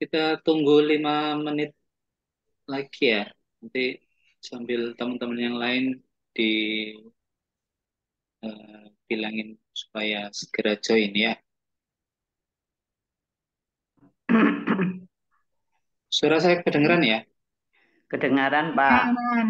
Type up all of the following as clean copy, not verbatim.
kita tunggu 5 menit lagi ya. Nanti sambil teman-teman yang lain bilangin supaya segera join ya. Suara saya kedengeran ya? Kedengaran, Pak. Aman.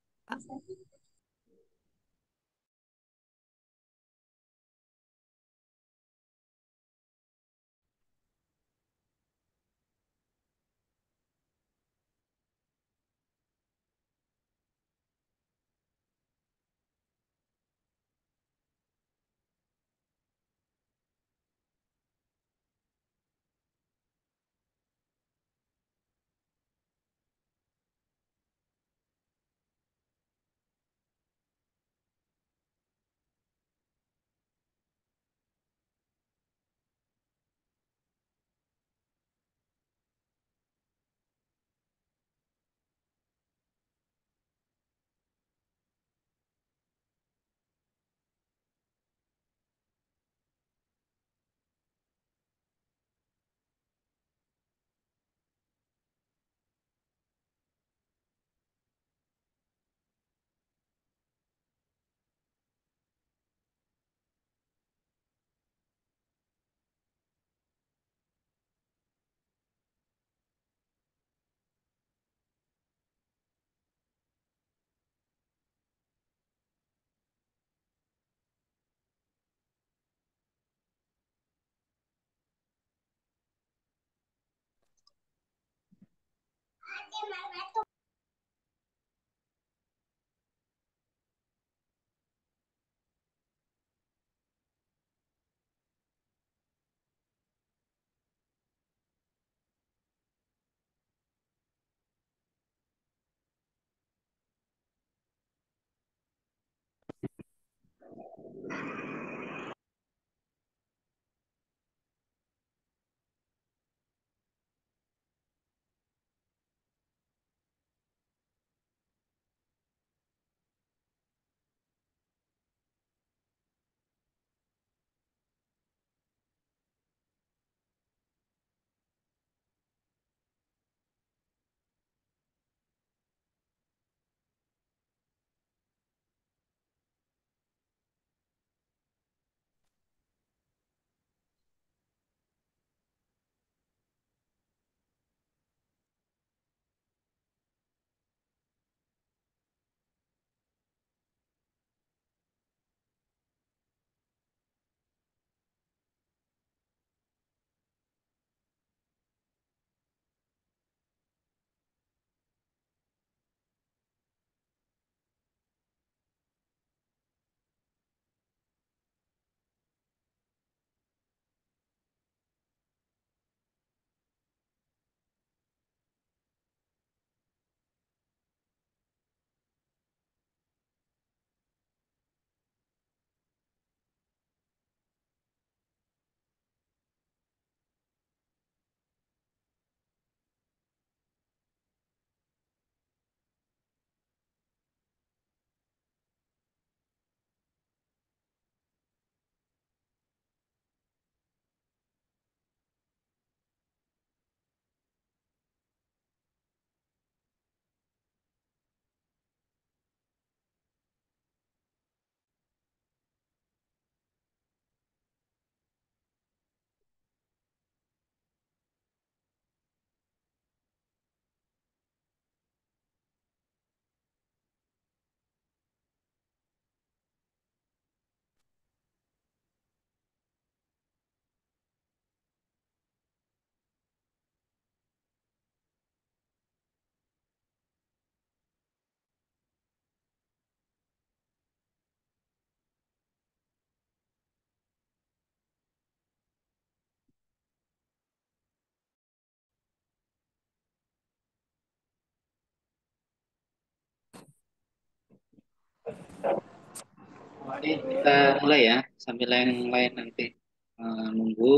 Oke, kita mulai ya, sambil yang lain nanti nunggu.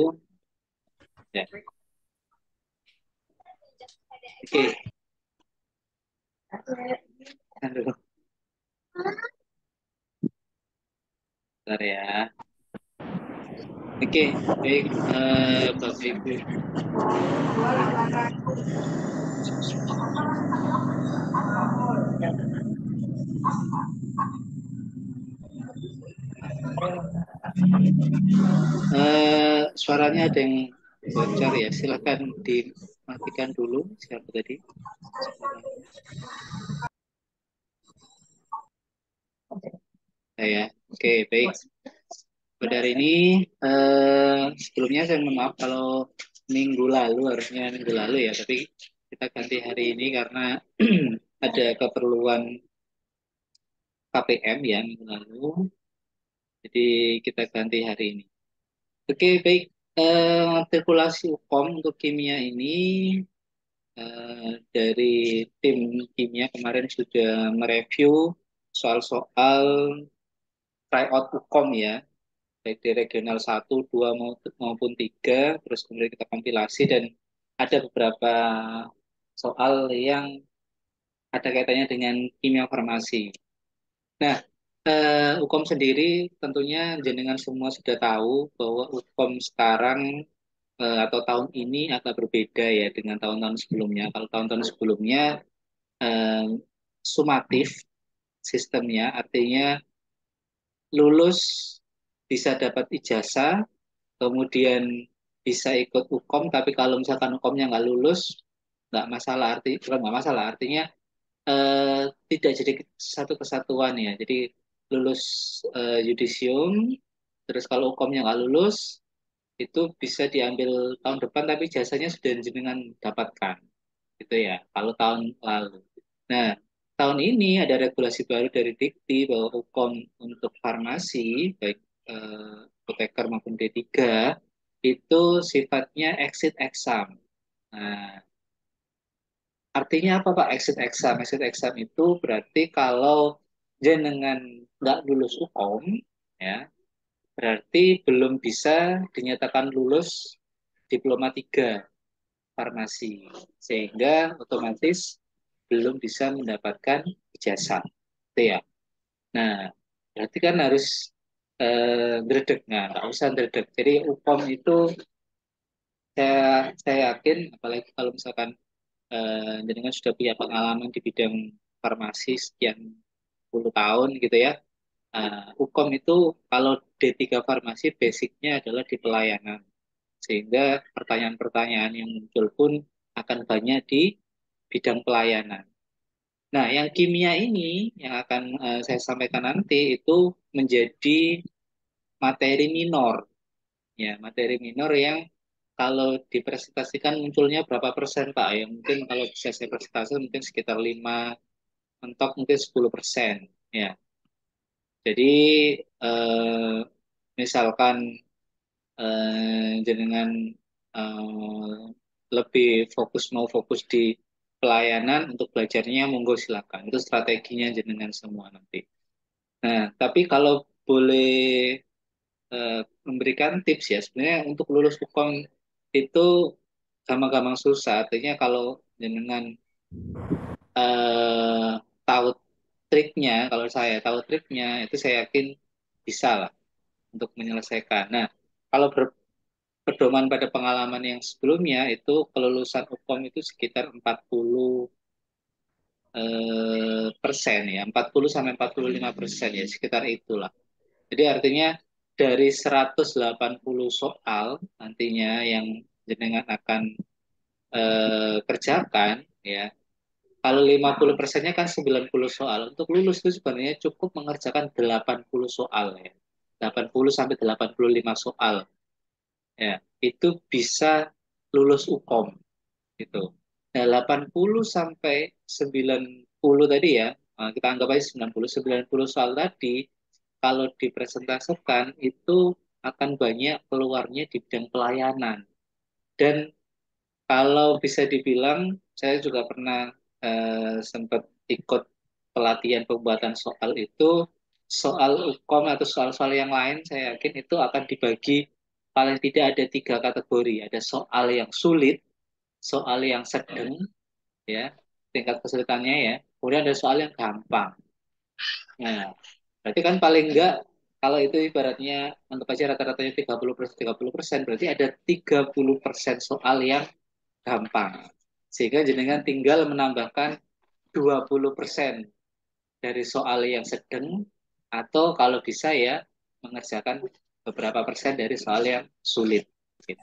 Ya. Oke, aduh, bentar ya. Oke, baik, Bapak Ibu. Suaranya ada yang bocor ya. Silakan dimatikan dulu. Siapa tadi? Suaranya. Saya. Oke, baik. Pada hari ini, sebelumnya saya mohon maaf kalau minggu lalu, harusnya minggu lalu ya, tapi kita ganti hari ini karena ada keperluan KPM ya minggu lalu, jadi kita ganti hari ini. Oke, baik. Matrikulasi UKOM untuk kimia ini dari tim kimia kemarin sudah mereview soal-soal tryout UKOM ya, baik di regional 1, 2 maupun 3, terus kemudian kita kompilasi dan ada beberapa soal yang ada kaitannya dengan kimia farmasi. Nah, UKOM sendiri tentunya jenengan semua sudah tahu bahwa UKOM sekarang atau tahun ini agak berbeda ya dengan tahun-tahun sebelumnya. Kalau tahun-tahun sebelumnya eh, sumatif sistemnya, artinya lulus bisa dapat ijazah, kemudian bisa ikut UKOM, tapi kalau misalkan UKOMnya nggak lulus, nggak masalah, bukan nggak masalah, artinya tidak jadi satu kesatuan ya. Jadi lulus yudisium, terus kalau UKOMnya nggak lulus, itu bisa diambil tahun depan, tapi jasanya sudah jenengan dapatkan, gitu ya. Kalau tahun lalu. Nah, tahun ini ada regulasi baru dari Dikti bahwa UKOM untuk farmasi, baik apoteker maupun D3, itu sifatnya exit exam. Nah, artinya apa Pak exit exam? Exit exam itu berarti kalau jenengan nggak lulus UKOM, ya, berarti belum bisa dinyatakan lulus diploma 3 farmasi. Sehingga otomatis belum bisa mendapatkan ijazah. Itu ya. Nah, berarti kan harus dredeg. Nah, nggak usah dredeg. Jadi UKOM itu saya yakin, apalagi kalau misalkan jenengan sudah punya pengalaman di bidang farmasi sekian puluh tahun gitu ya. UKOM itu kalau D3 farmasi basicnya adalah di pelayanan. Sehingga pertanyaan-pertanyaan yang muncul pun akan banyak di bidang pelayanan. Nah, yang kimia ini yang akan saya sampaikan nanti itu menjadi materi minor, ya materi minor yang kalau dipresentasikan munculnya berapa persen Pak? Ya mungkin kalau bisa saya presentasikan mungkin sekitar 5, mentok mungkin 10%. Ya, jadi eh, misalkan jenengan eh, lebih mau fokus di pelayanan untuk belajarnya monggo silakan. Itu strateginya jenengan semua nanti. Nah, tapi kalau boleh memberikan tips ya, sebenarnya untuk lulus hukum itu gampang-gampang susah. Artinya kalau jenengan eh, tahu triknya, kalau saya tahu triknya, itu saya yakin bisa lah untuk menyelesaikan. Nah, kalau berpedoman pada pengalaman yang sebelumnya, itu kelulusan hukum itu sekitar 40 persen ya, 40 sampai 45% ya, sekitar itulah. Jadi artinya dari 180 soal nantinya yang jenengan akan kerjakan ya. Kalau 50 persennya kan 90 soal. Untuk lulus itu sebenarnya cukup mengerjakan 80 soal ya. 80 sampai 85 soal ya. Itu bisa lulus UKOM gitu. Nah, 80 sampai 90 tadi ya. Kita anggap aja 90 soal tadi kalau dipresentasikan itu akan banyak keluarnya di bidang pelayanan. Dan kalau bisa dibilang, saya juga pernah sempat ikut pelatihan pembuatan soal itu, soal UKOM atau soal-soal yang lain, saya yakin itu akan dibagi paling tidak ada 3 kategori. Ada soal yang sulit, soal yang sedang, ya, tingkat kesulitannya ya. Kemudian ada soal yang gampang. Nah, berarti kan paling enggak Kalau itu ibaratnya anggap aja rata-ratanya 30% berarti ada 30% soal yang gampang. Sehingga jenengan tinggal menambahkan 20% dari soal yang sedang atau kalau bisa ya mengerjakan beberapa persen dari soal yang sulit gitu.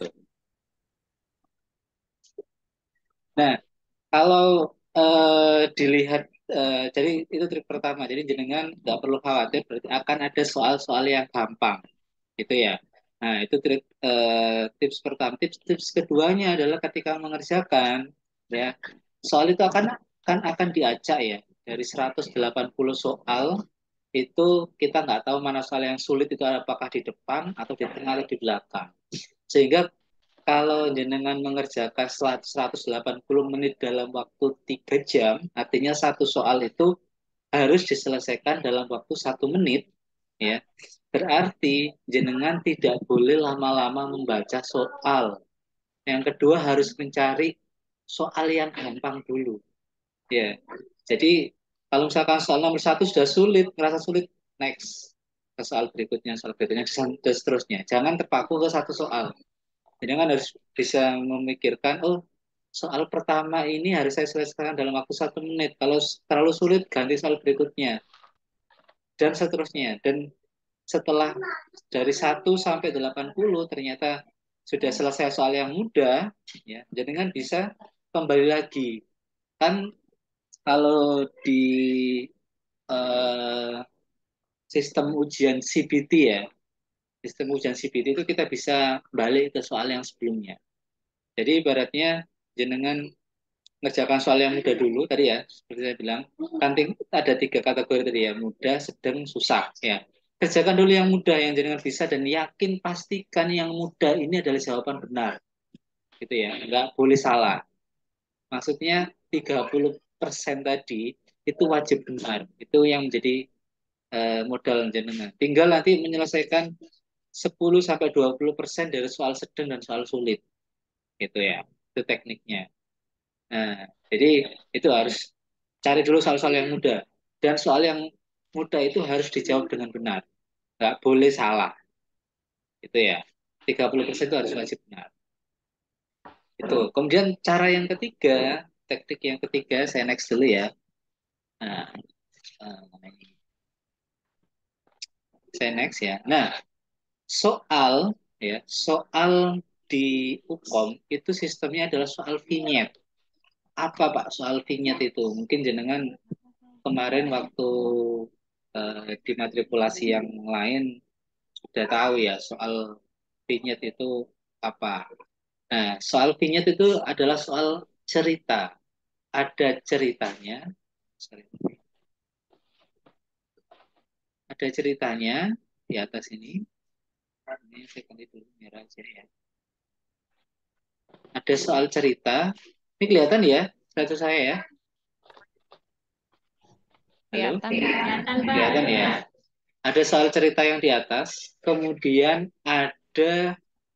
Nah, kalau dilihat, jadi itu trik pertama. Jadi jenengan nggak perlu khawatir, berarti akan ada soal-soal yang gampang, gitu ya. Nah, itu tips pertama. Tips keduanya adalah ketika mengerjakan, ya, soal itu akan diacak ya dari 180 soal itu kita nggak tahu mana soal yang sulit itu apakah di depan atau di tengah atau di belakang. Sehingga kalau jenengan mengerjakan 180 menit dalam waktu 3 jam, artinya satu soal itu harus diselesaikan dalam waktu 1 menit, ya. Berarti jenengan tidak boleh lama-lama membaca soal. Yang kedua harus mencari soal yang gampang dulu, ya. Jadi kalau misalkan soal nomor satu sudah sulit, merasa sulit, next ke soal berikutnya, dan seterusnya. Jangan terpaku ke satu soal. Jadi kan harus bisa memikirkan, oh soal pertama ini harus saya selesaikan dalam waktu 1 menit. Kalau terlalu sulit, ganti soal berikutnya, dan seterusnya. Dan setelah dari 1 sampai 80 ternyata sudah selesai soal yang mudah, ya, jadi kan bisa kembali lagi. Kan kalau di eh, sistem ujian CBT ya, sistem ujian CBT itu kita bisa balik ke soal yang sebelumnya. Jadi ibaratnya jenengan ngerjakan soal yang mudah dulu tadi ya, seperti saya bilang, kan ada 3 kategori tadi ya, mudah, sedang, susah ya. Kerjakan dulu yang mudah yang jenengan bisa dan yakin pastikan yang mudah ini adalah jawaban benar, gitu ya, nggak boleh salah. Maksudnya 30% tadi itu wajib benar, itu yang menjadi modal jenengan. Tinggal nanti menyelesaikan 10 sampai 20% dari soal sedang dan soal sulit, gitu ya. Itu tekniknya. Nah, jadi itu harus cari dulu soal-soal yang mudah. Dan soal yang mudah itu harus dijawab dengan benar. Nggak boleh salah. Itu ya. 30% itu harus wajib benar. Itu. Kemudian cara yang ketiga, teknik yang ketiga, saya next dulu ya. Nah, saya next ya. Nah, soal di UKOM itu sistemnya adalah soal vignette. Apa Pak soal vignette itu? Mungkin jenengan kemarin waktu di matrikulasi yang lain sudah tahu ya soal vignette itu apa. Nah, soal vignette itu adalah soal cerita. Ada ceritanya, sorry, ada ceritanya di atas ini. Ini saya ganti dulu merah aja ya. Ada soal cerita. Ini kelihatan ya, status saya ya. Halo, Kelihatan, kelihatan, Pak. kelihatan ya. Ada soal cerita yang di atas, kemudian ada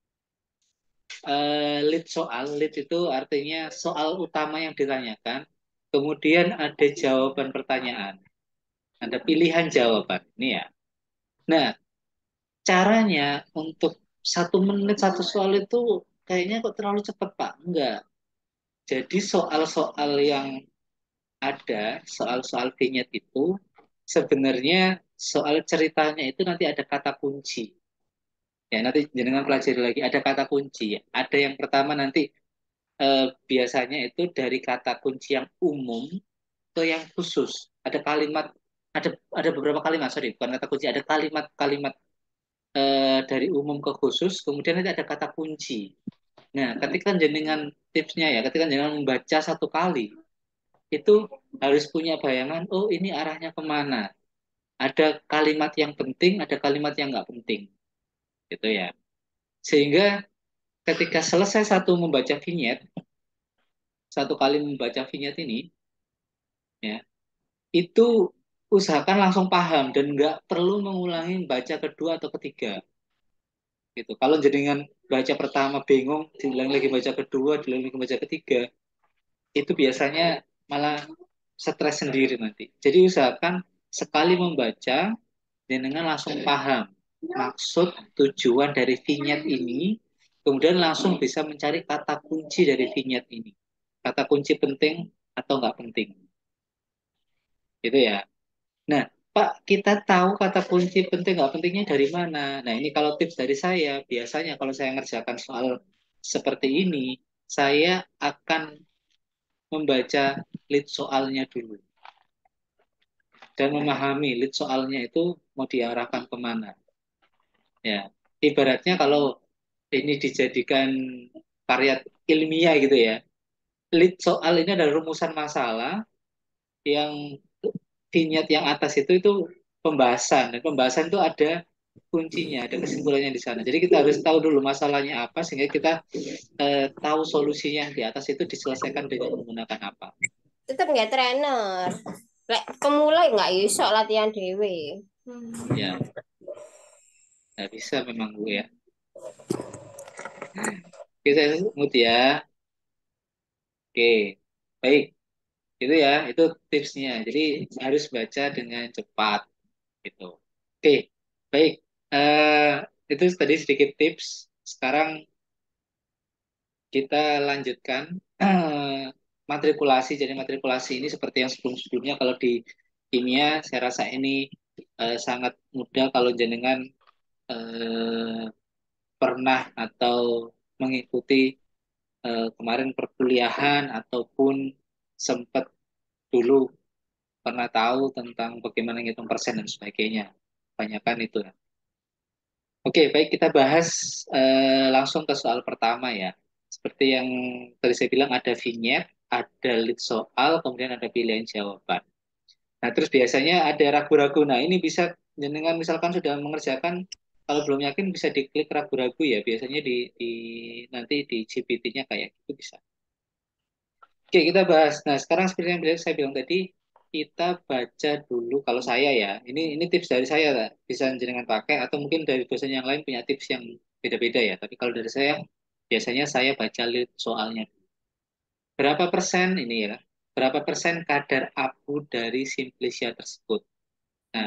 lead soal. Lead itu artinya soal utama yang ditanyakan, kemudian ada jawaban pertanyaan, ada pilihan jawaban. Ini ya. Nah, caranya untuk 1 menit satu soal itu kayaknya kok terlalu cepat, Pak. Enggak. Jadi soal-soal yang ada, soal-soal vignette itu sebenarnya soal ceritanya itu nanti ada kata kunci. Ya, nanti jenengan pelajari lagi. Ada kata kunci. Ya. Ada yang pertama nanti biasanya itu dari kata kunci yang umum ke yang khusus. Ada beberapa kalimat, sorry, bukan kata kunci, ada kalimat-kalimat dari umum ke khusus, kemudian nanti ada kata kunci. Nah, ketika jenengan tipsnya ya, ketika jenengan membaca 1 kali, itu harus punya bayangan, oh ini arahnya kemana. Ada kalimat yang penting, ada kalimat yang nggak penting, gitu ya. Sehingga ketika selesai membaca vignette, 1 kali membaca vignette ini, ya, itu usahakan langsung paham dan nggak perlu mengulangi baca kedua atau ketiga. Gitu. Kalau jenengan baca pertama bingung, diulang lagi baca kedua, diulang lagi baca ketiga, itu biasanya malah stres sendiri nanti. Jadi usahakan sekali membaca, jenengan langsung paham maksud tujuan dari vignette ini, kemudian langsung bisa mencari kata kunci dari vignette ini. Kata kunci penting atau nggak penting. Gitu ya. Nah, Pak, kita tahu kata kunci penting nggak pentingnya dari mana? Nah, ini kalau tips dari saya, biasanya kalau saya ngerjakan soal seperti ini, saya akan membaca lead soalnya dulu dan memahami lead soalnya itu mau diarahkan kemana. Ya, ibaratnya kalau ini dijadikan karya ilmiah gitu ya, lead soal ini adalah rumusan masalah yang vignette yang atas itu pembahasan dan pembahasan itu ada kuncinya, ada kesimpulannya di sana. Jadi kita harus tahu dulu masalahnya apa sehingga kita tahu solusinya yang di atas itu diselesaikan dengan menggunakan apa. Tetap nggak trainer. Lek pemula nggak iso latihan dewe. Ya, nggak bisa memang gue ya. Kita mood ya. Oke, baik. Itu ya, itu tipsnya. Jadi harus baca dengan cepat gitu. Oke, baik. Eh itu tadi sedikit tips. Sekarang kita lanjutkan matrikulasi. Jadi matrikulasi ini seperti yang sebelum-sebelumnya kalau di kimia saya rasa ini sangat mudah kalau jenengan eh, pernah atau mengikuti kemarin perkuliahan ataupun sempat dulu pernah tahu tentang bagaimana ngitung persen dan sebagainya. Banyakan itu. Oke, baik kita bahas langsung ke soal pertama ya. Seperti yang tadi saya bilang ada vignette, ada lead soal, kemudian ada pilihan jawaban. Nah, terus biasanya ada ragu-ragu. Nah, ini bisa jenengan misalkan sudah mengerjakan, kalau belum yakin bisa diklik ragu-ragu ya. Biasanya di nanti di GPT-nya kayak gitu bisa. Oke, kita bahas. Nah, sekarang seperti yang saya bilang tadi, kita baca dulu kalau saya ya. Ini tips dari saya, Kak. Bisa jenengan pakai atau mungkin dari dosen yang lain punya tips yang beda-beda ya. Tapi kalau dari saya, biasanya saya baca lead soalnya. Berapa persen ini ya? Berapa persen kadar abu dari simplicia tersebut? Nah,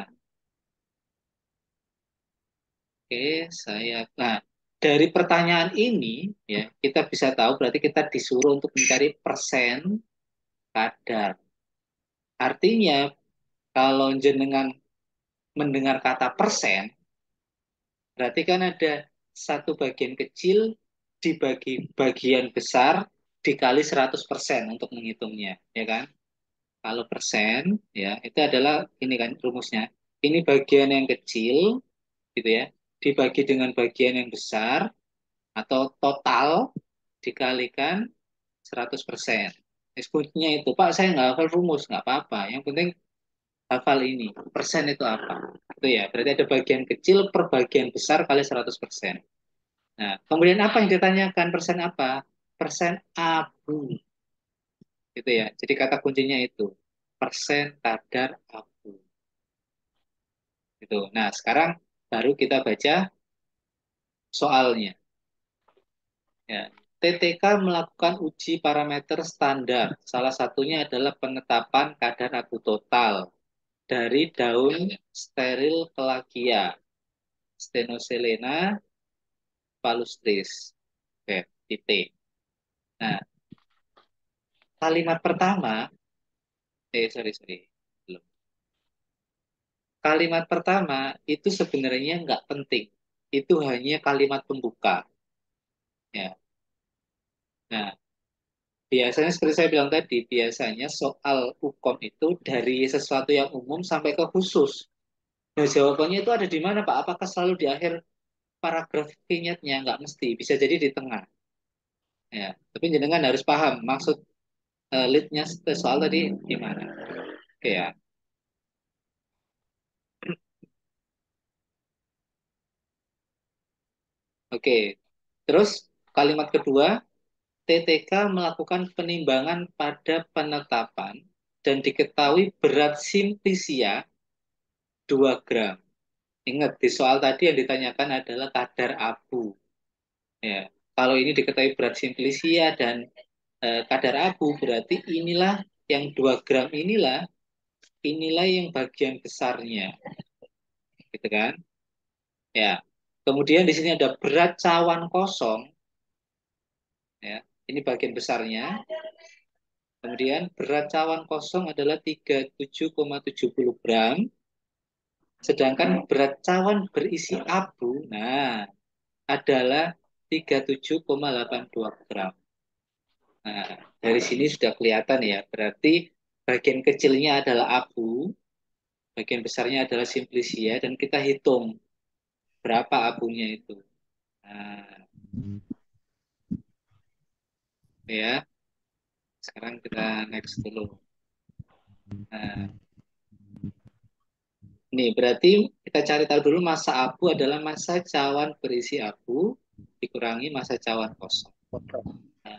oke, Nah, dari pertanyaan ini ya, kita bisa tahu berarti kita disuruh untuk mencari persen kadar. Artinya, kalau jenengan mendengar kata persen, berarti kan ada satu bagian kecil dibagi bagian besar dikali 100% untuk menghitungnya, ya kan? Kalau persen, ya, itu adalah ini kan rumusnya. Ini bagian yang kecil, gitu ya, dibagi dengan bagian yang besar, atau total dikalikan 100%. Kuncinya itu, Pak, saya nggak hafal rumus, nggak apa-apa. Yang penting hafal ini. Persen itu apa? Itu ya, berarti ada bagian kecil per bagian besar kali 100%. Nah, kemudian apa yang ditanyakan? Persen apa? Persen abu. Gitu ya. Jadi kata kuncinya itu. Persen kadar abu. Gitu. Nah, sekarang baru kita baca soalnya. Ya. TTK melakukan uji parameter standar. Salah satunya adalah penetapan kadar abu total dari daun steril Pelagia, Stenoselena palustris. Oke, titik. Nah, kalimat pertama, sorry, belum. Kalimat pertama itu sebenarnya nggak penting. Itu hanya kalimat pembuka. Ya. Nah, biasanya seperti saya bilang tadi, biasanya soal hukum itu dari sesuatu yang umum sampai ke khusus. Nah, jawabannya itu ada di mana, Pak? Apakah selalu di akhir paragraf vignette-nya? Nggak mesti. Bisa jadi di tengah. Ya. Tapi jenengan harus paham maksud lead-nya soal tadi gimana. Oke ya. Oke. Terus kalimat kedua, TTK melakukan penimbangan pada penetapan dan diketahui berat simplicia 2 gram. Ingat, di soal tadi yang ditanyakan adalah kadar abu. Ya. Kalau ini diketahui berat simplicia dan kadar abu, berarti inilah yang 2 gram inilah yang bagian besarnya. gitu kan? Ya. Kemudian di sini ada berat cawan kosong, ya. Ini bagian besarnya. Kemudian berat cawan kosong adalah 37,70 gram, sedangkan berat cawan berisi abu, nah, adalah 37,82 gram. Nah, dari sini sudah kelihatan ya, berarti bagian kecilnya adalah abu, bagian besarnya adalah simplisia, dan kita hitung berapa abunya itu. Nah, ya, sekarang kita next dulu. Nah, ini berarti kita cari tahu dulu massa abu adalah massa cawan berisi abu dikurangi massa cawan kosong. Nah,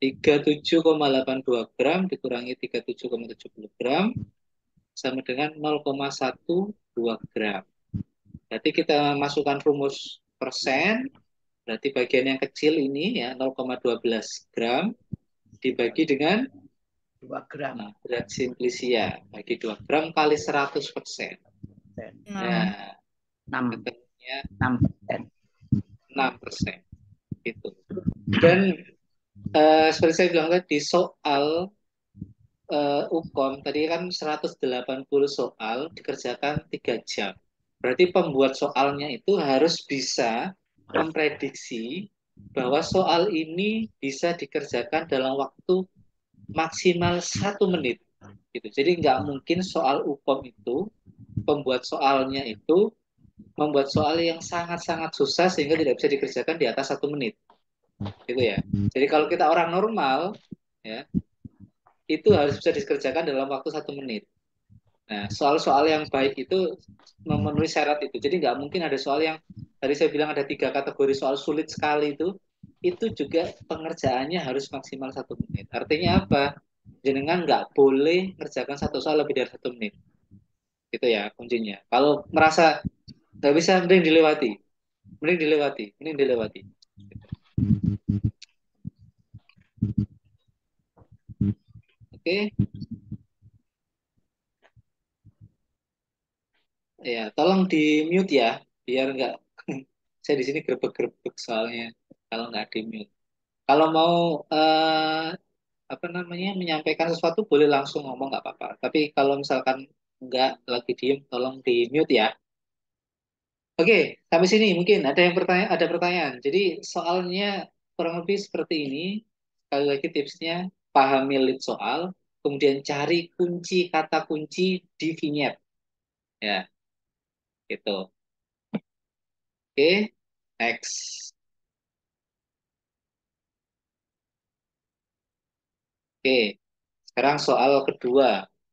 37,82 gram dikurangi 37,70 gram sama dengan 0,12 gram. Berarti kita masukkan rumus persen, berarti bagian yang kecil ini ya 0,12 gram dibagi dengan 2 gram. nah, berat simplisia bagi 2 gram kali 100%. Nah, 6, ketemunya 6%. 6%. Gitu. Dan seperti saya bilang tadi, soal UKOM tadi kan 180 soal dikerjakan 3 jam. Berarti pembuat soalnya itu harus bisa memprediksi bahwa soal ini bisa dikerjakan dalam waktu maksimal 1 menit. Gitu. Jadi nggak mungkin soal UKOM itu, pembuat soalnya itu membuat soal yang sangat-sangat susah sehingga tidak bisa dikerjakan di atas 1 menit. Gitu ya. Jadi kalau kita orang normal, ya, itu harus bisa dikerjakan dalam waktu 1 menit. Nah, soal-soal yang baik itu memenuhi syarat itu. Jadi nggak mungkin ada soal yang tadi saya bilang ada 3 kategori soal sulit sekali itu juga pengerjaannya harus maksimal 1 menit. Artinya apa? Jenengan nggak boleh ngerjakan satu soal lebih dari 1 menit. Itu ya kuncinya. Kalau merasa nggak bisa, mending dilewati. Mending dilewati. Mending dilewati. Oke. Ya, tolong di mute ya, biar nggak saya di sini grebek-grebek soalnya kalau nggak di mute. Kalau mau apa namanya menyampaikan sesuatu boleh langsung ngomong nggak apa-apa. Tapi kalau misalkan nggak lagi diem, tolong di mute ya. Oke, sampai sini mungkin ada pertanyaan. Jadi soalnya kurang lebih seperti ini. Sekali lagi tipsnya pahami lead soal, kemudian cari kunci kata kunci di vignette. Ya, gitu. Oke, next. Oke, sekarang soal kedua.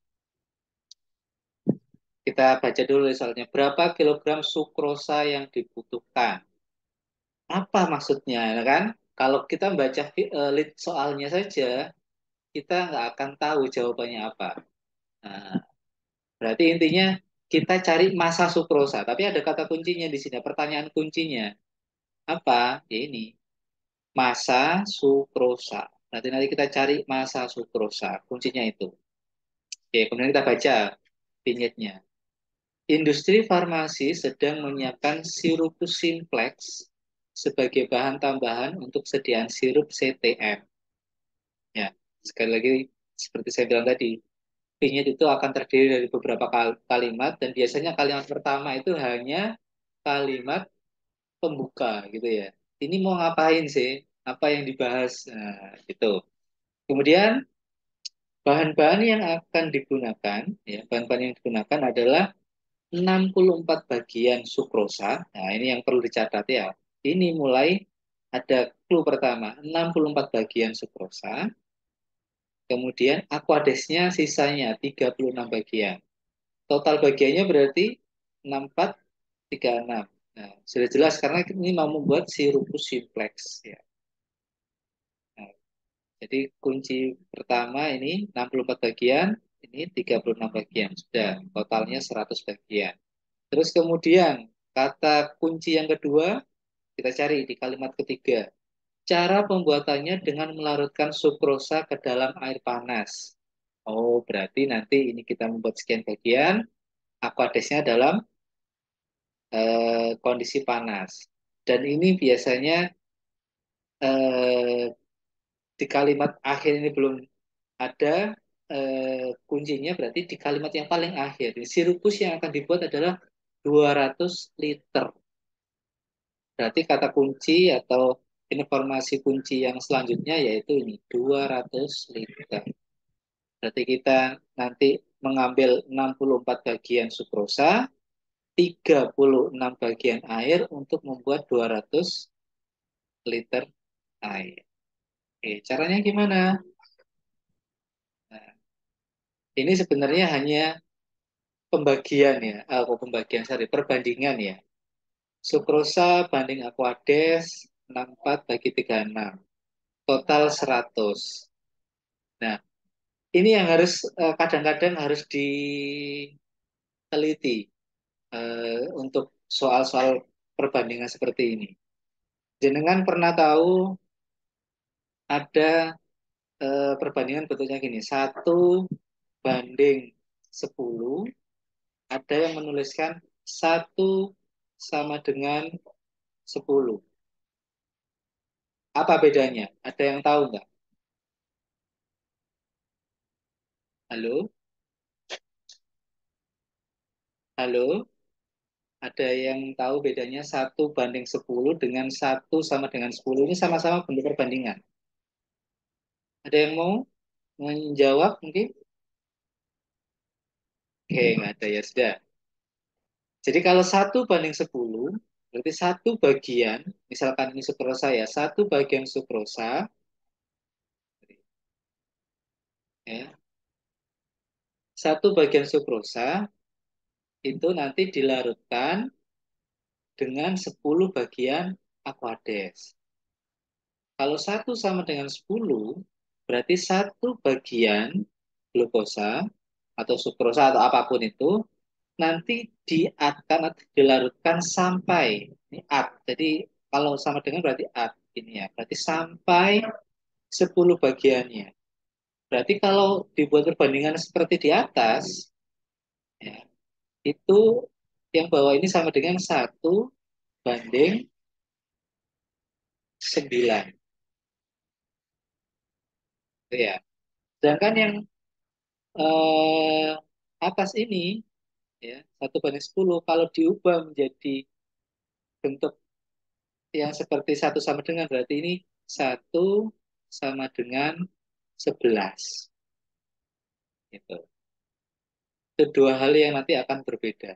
Kita baca dulu soalnya. Berapa kilogram sukrosa yang dibutuhkan? Apa maksudnya, ya kan? Kalau kita baca lead soalnya saja, kita nggak akan tahu jawabannya apa. Nah, berarti intinya kita cari massa sukrosa. Tapi ada kata kuncinya di sini. Pertanyaan kuncinya apa? Ya ini, massa sukrosa. Nanti kita cari massa sukrosa. Kuncinya itu. Oke, kemudian kita baca vignette-nya. Industri farmasi sedang menyiapkan sirup simplex sebagai bahan tambahan untuk sediaan sirup CTM. Ya, sekali lagi seperti saya bilang tadi, vignette itu akan terdiri dari beberapa kalimat dan biasanya kalimat pertama itu hanya kalimat pembuka gitu ya. Ini mau ngapain sih? Apa yang dibahas? Nah, gitu. Kemudian bahan-bahan yang akan digunakan, ya, bahan-bahan yang digunakan adalah 64 bagian sukrosa. Nah, ini yang perlu dicatat ya. Ini mulai ada clue pertama, 64 bagian sukrosa. Kemudian aquadesnya sisanya 36 bagian. Total bagiannya berarti 64, 36. Nah, sudah jelas karena ini mau membuat sirup simplex ya. Nah, jadi kunci pertama ini 64 bagian, ini 36 bagian. Sudah, totalnya 100 bagian. Terus kemudian kata kunci yang kedua kita cari di kalimat ketiga. Cara pembuatannya dengan melarutkan sukrosa ke dalam air panas. Oh, berarti nanti ini kita membuat sekian bagian, aquadesnya dalam kondisi panas. Dan ini biasanya eh, di kalimat akhir ini belum ada kuncinya, berarti di kalimat yang paling akhir. Sirupus yang akan dibuat adalah 200 liter. Berarti kata kunci atau informasi kunci yang selanjutnya yaitu ini 200 liter. Berarti kita nanti mengambil 64 bagian sukrosa, 36 bagian air untuk membuat 200 liter air. Oke, caranya gimana? Nah, ini sebenarnya hanya pembagian ya, pembagian, sorry, perbandingan ya. Sukrosa banding Aquades 64 bagi 36. Total 100. Nah, ini yang harus kadang-kadang harus diteliti untuk soal-soal perbandingan seperti ini. Jenengan pernah tahu ada perbandingan bentuknya gini, 1 banding 10, ada yang menuliskan 1 sama dengan 10. Apa bedanya? Ada yang tahu nggak? Halo? Halo? Ada yang tahu bedanya 1 banding 10 dengan 1 sama dengan 10? Ini sama-sama bentuk perbandingan. Ada yang mau menjawab mungkin? Oke, nggak ada ya sudah. Jadi kalau 1 banding 10, berarti satu bagian, misalkan ini sukrosa ya, 1 bagian sukrosa, ya, 1 bagian sukrosa itu nanti dilarutkan dengan 10 bagian aquades. Kalau 1 sama dengan 10, berarti 1 bagian glukosa atau sukrosa atau apapun itu nanti diatkan atau dilarutkan sampai ini at. Jadi kalau sama dengan berarti at ini ya. Berarti sampai 10 bagiannya. Berarti kalau dibuat perbandingan seperti di atas, ya, itu yang bawah ini sama dengan 1 banding 9. Gitu ya. Sedangkan yang eh, atas ini, ya, 1 banding 10, kalau diubah menjadi bentuk yang seperti 1 sama dengan, berarti ini 1 sama dengan 11. Gitu. Itu dua hal yang nanti akan berbeda.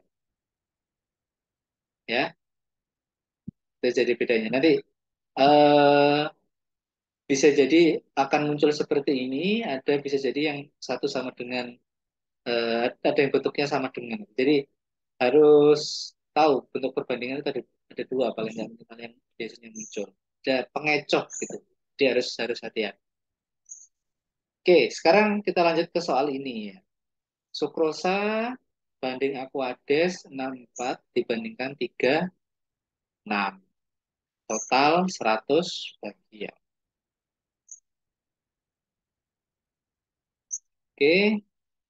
Ya, itu jadi bedanya. Nanti eh, bisa jadi akan muncul seperti ini, ada bisa jadi yang 1 sama dengan, ada yang bentuknya sama dengan. Jadi harus tahu bentuk perbandingan itu ada dua paling nggak minimal yang biasanya muncul. Ada pengecoh gitu. Dia harus hati-hati. Oke, sekarang kita lanjut ke soal ini ya. Sukrosa banding Aquades 64 dibandingkan 36. Total 100 bagian. Oke,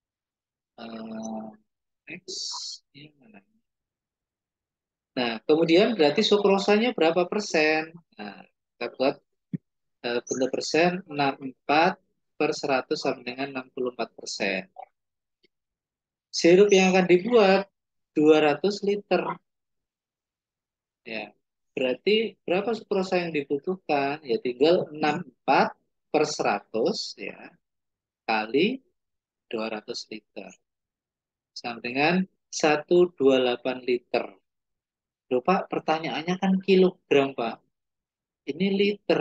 next. Ini mana? Nah, kemudian berarti sukrosanya berapa persen? Nah, kita buat bentuk persen 64 per 100 sama dengan 64%. Sirup yang akan dibuat 200 liter. Ya, berarti berapa sukrosa yang dibutuhkan? Ya tinggal 64 per 100 ya kali 200 liter. Sama dengan 128 liter. Loh Pak, pertanyaannya kan kilogram Pak. Ini liter.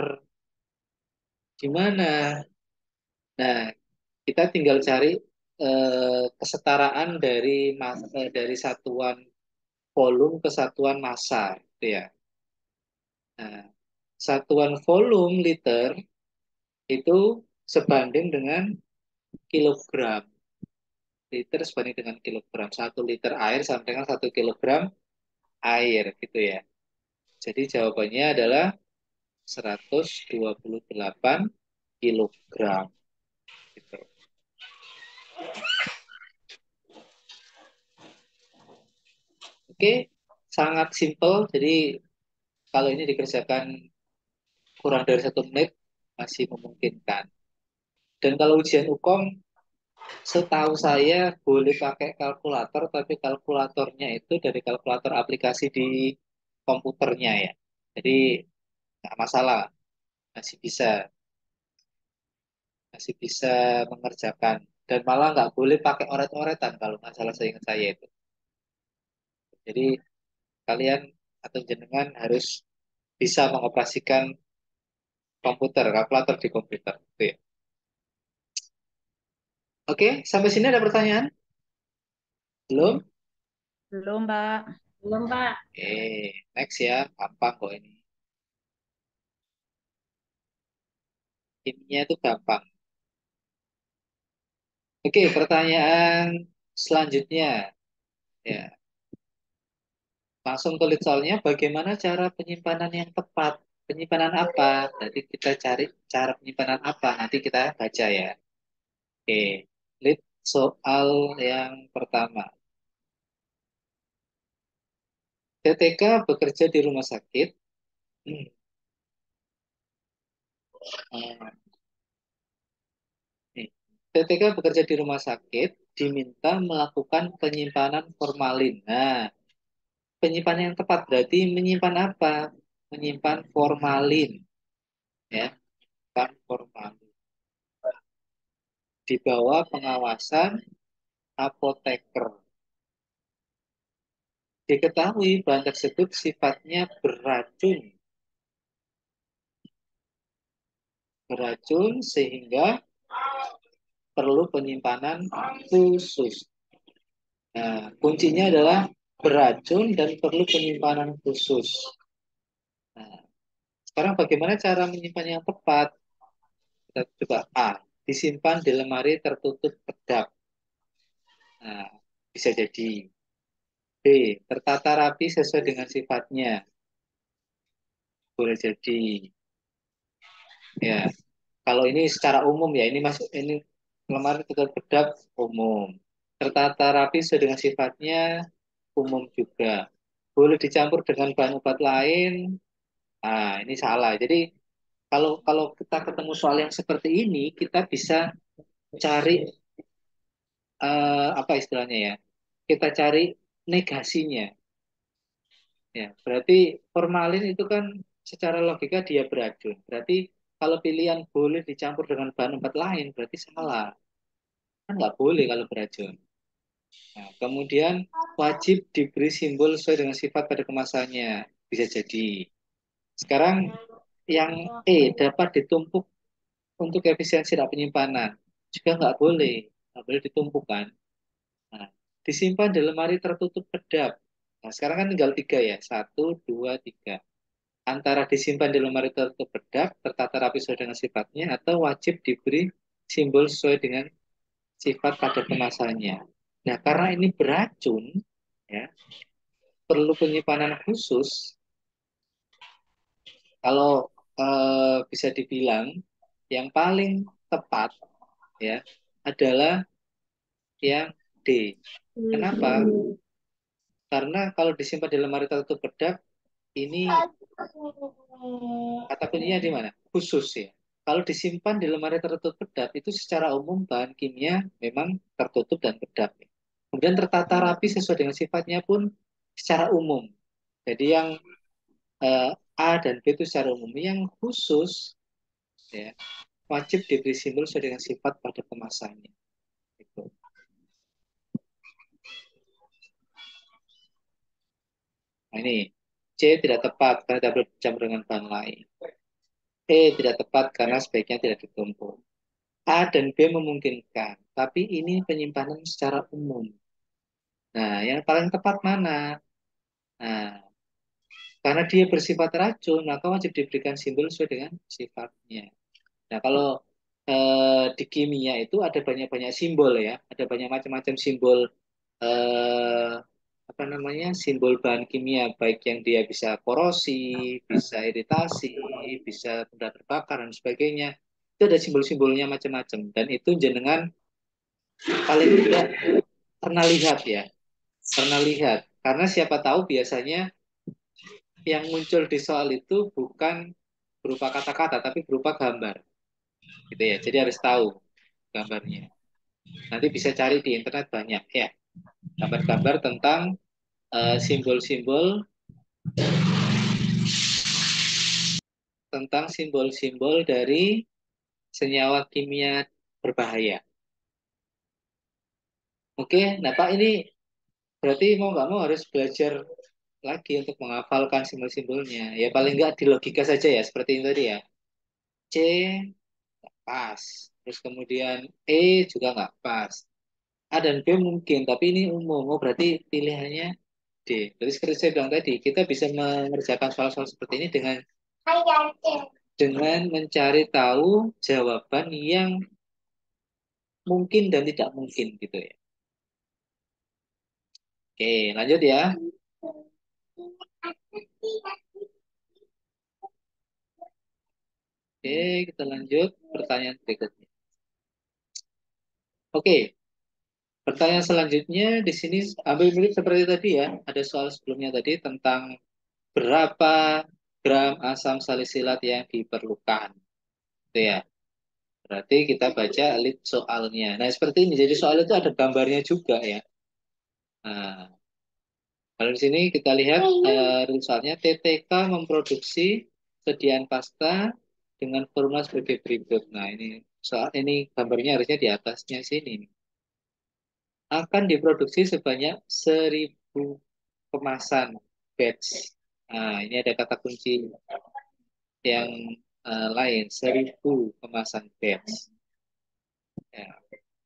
Gimana? Nah, kita tinggal cari kesetaraan dari satuan volume ke satuan massa, gitu ya. Nah, satuan volume liter itu sebanding dengan kilogram. Liter sebanding dengan kilogram. 1 liter air sama dengan 1 kilogram air, gitu ya. Jadi jawabannya adalah 128 kilogram. Gitu. Oke, sangat simpel. Jadi kalau ini dikerjakan kurang dari 1 menit masih memungkinkan. Dan kalau ujian hukum, setahu saya boleh pakai kalkulator, tapi kalkulatornya itu dari kalkulator aplikasi di komputernya ya. Jadi nggak masalah, masih bisa, masih bisa mengerjakan. Dan malah nggak boleh pakai oret-oretan kalau nggak salah seingat saya itu. Jadi kalian atau jenengan harus bisa mengoperasikan komputer, kalkulator di komputer. Gitu ya. Oke, sampai sini ada pertanyaan? Belum? Belum, Pak. Belum, Pak. Oke, next ya, gampang kok ini. Ininya itu gampang. Oke, pertanyaan selanjutnya. Ya, langsung tulis soalnya bagaimana cara penyimpanan yang tepat? Penyimpanan apa? Jadi kita cari cara penyimpanan apa. Nanti kita baca ya. Oke, lihat soal yang pertama. TTK bekerja di rumah sakit. Hmm, nih. TTK bekerja di rumah sakit, diminta melakukan penyimpanan formalin. Nah, penyimpanan yang tepat berarti menyimpan apa? Menyimpan formalin, ya, menyimpan formalin di bawah pengawasan apoteker. Diketahui bahan tersebut sifatnya beracun, beracun sehingga perlu penyimpanan khusus. Nah, kuncinya adalah beracun dan perlu penyimpanan khusus. Nah, sekarang bagaimana cara menyimpan yang tepat? Kita coba A, disimpan di lemari tertutup kedap. Nah, bisa jadi. B, tertata rapi sesuai dengan sifatnya. Boleh jadi. Ya, kalau ini secara umum ya, ini masuk ini lemari tertutup kedap umum. Tertata rapi sesuai dengan sifatnya umum juga. Boleh dicampur dengan bahan obat lain. Nah, ini salah. Jadi kalau kalau kita ketemu soal yang seperti ini, kita bisa cari apa istilahnya ya? Kita cari negasinya. Ya, berarti formalin itu kan secara logika dia beracun. Berarti kalau pilihan boleh dicampur dengan bahan obat lain, berarti salah. Kan nggak boleh kalau beracun. Nah, kemudian wajib diberi simbol sesuai dengan sifat pada kemasannya. Bisa jadi. Sekarang yang dapat ditumpuk untuk efisiensi dan penyimpanan. Juga nggak boleh ditumpukan. Nah, disimpan di lemari tertutup kedap. Nah, sekarang kan tinggal tiga ya, satu, dua, tiga. Antara disimpan di lemari tertutup kedap, tertata rapi sesuai dengan sifatnya, atau wajib diberi simbol sesuai dengan sifat pada kemasannya. Nah, karena ini beracun, ya, perlu penyimpanan khusus. Kalau bisa dibilang yang paling tepat ya adalah yang D. Kenapa? Karena kalau disimpan di lemari tertutup kedap, ini kata kuncinya di mana? Khusus ya. Kalau disimpan di lemari tertutup kedap, itu secara umum bahan kimia memang tertutup dan kedap. Ya. Kemudian tertata rapi sesuai dengan sifatnya pun secara umum. Jadi yang eh, A dan B itu secara umum. Yang khusus ya wajib diberi simbol sesuai dengan sifat pada kemasannya. Gitu. Nah ini C tidak tepat karena tidak bercampur dengan bahan lain. E tidak tepat karena sebaiknya tidak ditumpuk. A dan B memungkinkan, tapi ini penyimpanan secara umum. Nah, yang paling tepat mana? Nah, karena dia bersifat racun, maka wajib diberikan simbol sesuai dengan sifatnya. Nah, kalau di kimia itu ada banyak-banyak simbol ya, ada banyak macam-macam simbol eh, apa namanya simbol bahan kimia, baik yang dia bisa korosi, bisa iritasi, bisa mudah terbakar dan sebagainya. Itu ada simbol-simbolnya macam-macam dan itu jenengan paling tidak pernah lihat ya, pernah lihat. Karena siapa tahu biasanya yang muncul di soal itu bukan berupa kata-kata, tapi berupa gambar. Gitu ya. Jadi harus tahu gambarnya. Nanti bisa cari di internet banyak ya. Gambar-gambar tentang simbol-simbol tentang simbol-simbol dari senyawa kimia berbahaya. Oke, nah Pak ini berarti mau nggak mau harus belajar lagi untuk menghafalkan simbol-simbolnya. Ya paling nggak di logika saja ya, seperti ini tadi ya. C pas, terus kemudian E juga nggak pas. A dan B mungkin, tapi ini umum. Oh, berarti pilihannya D. Jadi seperti saya bilang tadi, kita bisa mengerjakan soal-soal seperti ini dengan mencari tahu jawaban yang mungkin dan tidak mungkin gitu ya. Oke, lanjut ya. Oke, kita lanjut pertanyaan berikutnya. Oke, pertanyaan selanjutnya di sini ambil mirip seperti tadi ya. Ada soal sebelumnya tadi tentang berapa gram asam salisilat yang diperlukan. Itu ya. Berarti kita baca lead soalnya. Nah, seperti ini. Jadi soal itu ada gambarnya juga ya. Nah, kalau di sini kita lihat misalnya TTK memproduksi sediaan pasta dengan formula sebagai berikut. Nah, ini soal ini gambarnya harusnya di atasnya sini. Akan diproduksi sebanyak 1.000 kemasan batch. Nah, ini ada kata kunci yang lain, 1.000 kemasan batch. Ya.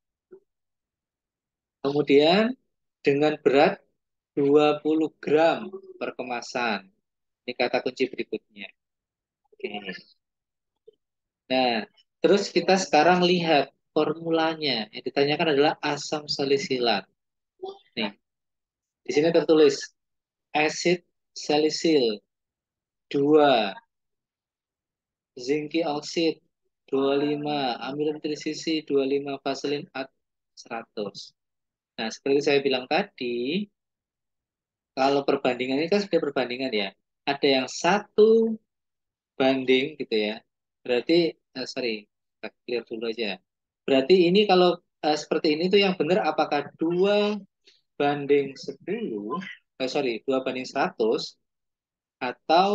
Kemudian dengan berat 20 gram per kemasan. Ini kata kunci berikutnya. Oke. Nah, terus kita sekarang lihat formulanya. Yang ditanyakan adalah asam salisilat. Nih, di sini tertulis asid salisil 2, zinki oksid 25, amilum trisisi 25, vaselin at 100. Nah, seperti saya bilang tadi, kalau perbandingan ini kan sudah perbandingan ya. Ada yang 1 banding gitu ya. Berarti, sorry, kita clear dulu aja. Berarti ini kalau seperti ini tuh yang benar apakah 2 banding 10, sorry, 2 banding 100, atau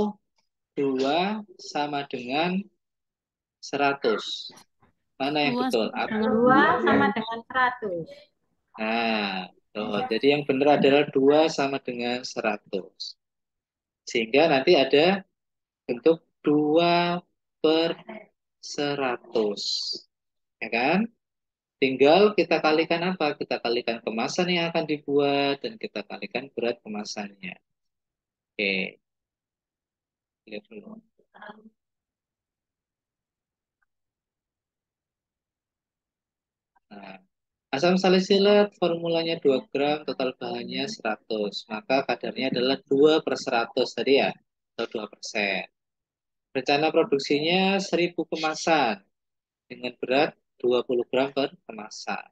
2 sama dengan 100. Mana yang Dua betul? sama dengan 2 sama dengan 100. Nah, jadi yang benar adalah 2 sama dengan 100. Sehingga nanti ada bentuk 2/100. Ya kan? Tinggal kita kalikan apa? Kita kalikan kemasan yang akan dibuat dan kita kalikan berat kemasannya. Oke, lihat dulu. Nah, asam salisilat formulanya 2 gram, total bahannya 100. Maka kadarnya adalah 2/100 tadi ya, atau 2%. Rencana produksinya 1.000 kemasan dengan berat 20 gram per kemasan.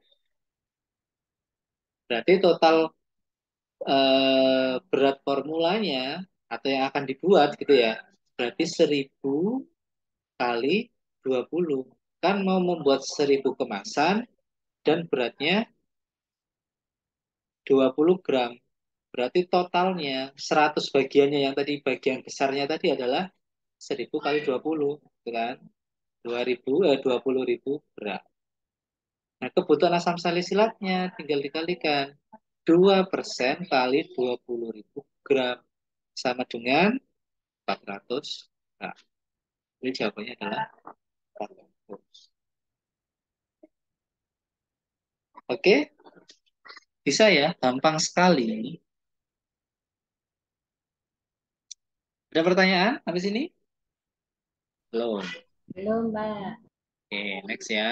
Berarti total berat formulanya atau yang akan dibuat gitu ya, berarti 1.000 kali 20. Kan mau membuat 1.000 kemasan dan beratnya 20 gram. Berarti totalnya 100 bagiannya yang tadi bagian besarnya tadi adalah 1.000 kali 20, gitu kan? 20.000 gram. Nah, kebutuhan asam salisilatnya tinggal dikalikan. 2% kali 20.000 gram sama dengan 400 gram. Jadi jawabannya adalah 400. Oke, bisa ya, gampang sekali. Ada pertanyaan habis ini? Belum. Belum, Mbak. Oke, next ya.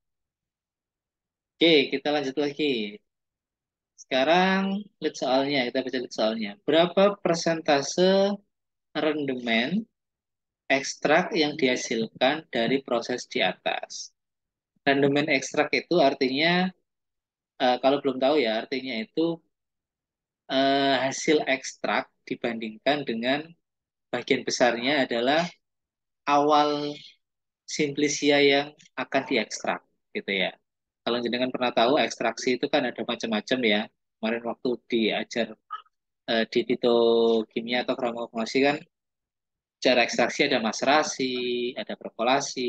Oke, kita lanjut lagi. Sekarang lihat soalnya, kita baca lihat soalnya. Berapa persentase rendemen ekstrak yang dihasilkan dari proses di atas? Rendemen ekstrak itu artinya, kalau belum tahu ya, artinya itu hasil ekstrak dibandingkan dengan bagian besarnya adalah awal simplisia yang akan diekstrak gitu ya. Kalau jenengan pernah tahu ekstraksi itu kan ada macam-macam ya. Kemarin waktu diajar di fitokimia atau farmakologi kan cara ekstraksi ada maserasi, ada perkolasi,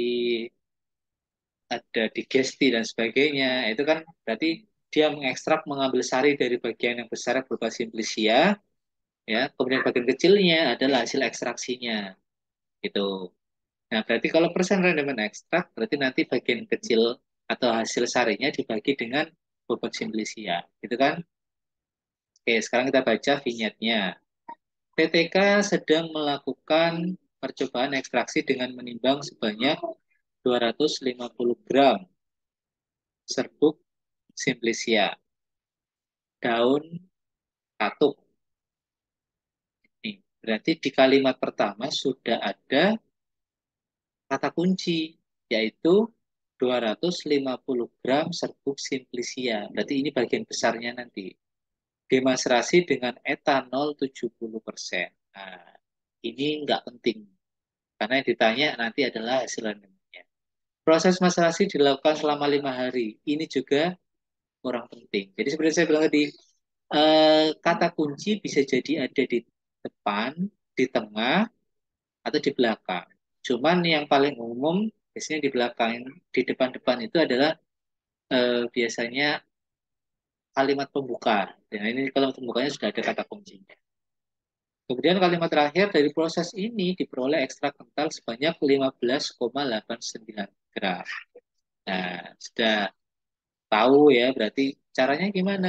ada digesti dan sebagainya. Itu kan berarti dia mengekstrak mengambil sari dari bagian yang besar berupa simplisia ya, kemudian bagian kecilnya adalah hasil ekstraksinya gitu. Nah, berarti kalau persen rendemen ekstrak berarti nanti bagian kecil atau hasil sarinya dibagi dengan bobot simplisia, gitu kan? Oke, sekarang kita baca vignetnya. PTK sedang melakukan percobaan ekstraksi dengan menimbang sebanyak 250 gram serbuk simplisia daun katuk. Nih, berarti di kalimat pertama sudah ada kata kunci, yaitu 250 gram serbuk simplisia. Berarti ini bagian besarnya nanti. Demasrasi dengan etanol 70%. Nah, ini nggak penting. Karena yang ditanya nanti adalah hasil rendemennya. Proses maserasi dilakukan selama 5 hari. Ini juga kurang penting. Jadi seperti saya bilang tadi, kata kunci bisa jadi ada di depan, di tengah, atau di belakang. Cuman yang paling umum biasanya di belakang, di depan-depan itu adalah biasanya kalimat pembuka. Nah, ini kalimat pembukanya sudah ada kata kuncinya. Kemudian kalimat terakhir dari proses ini diperoleh ekstrak kental sebanyak 15,89 gram. Nah, sudah tahu ya, berarti caranya gimana?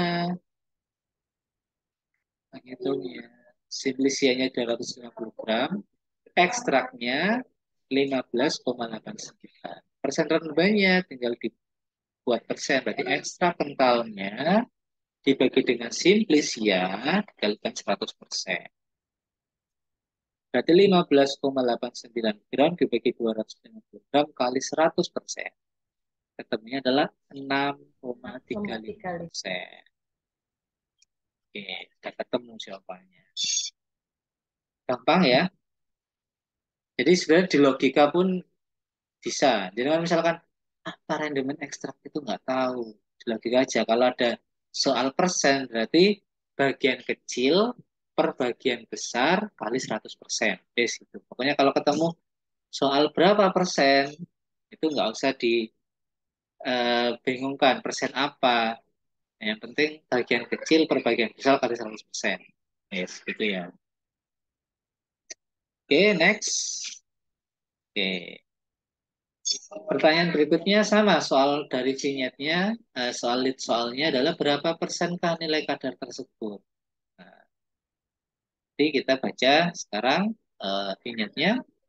Menghitungnya. Simplisianya 250 gram, ekstraknya 15,89. Persen rendah tinggal dibuat persen, berarti ekstrak kentalnya dibagi dengan simplisia dikalikan 100%. Berarti 15,89 gram dibagi 250 gram kali 100%. Ketemunya adalah 6,35%. Oke, kita ketemu jawabannya. Gampang ya. Jadi sebenarnya di logika pun bisa. Jadi kalau misalkan apa rendemen ekstrak itu nggak tahu. Di logika aja. Kalau ada soal persen berarti bagian kecil per bagian besar kali 100%. Des, itu. Pokoknya kalau ketemu soal berapa persen itu nggak usah dibingungkan persen apa. Yang penting bagian kecil per bagian besar kali 100%. Yes, gitu ya. Oke, next. Oke. Pertanyaan berikutnya sama soal dari vignetnya, soal lead soalnya adalah berapa persenkah nilai kadar tersebut. Nah, jadi kita baca sekarang vignetnya.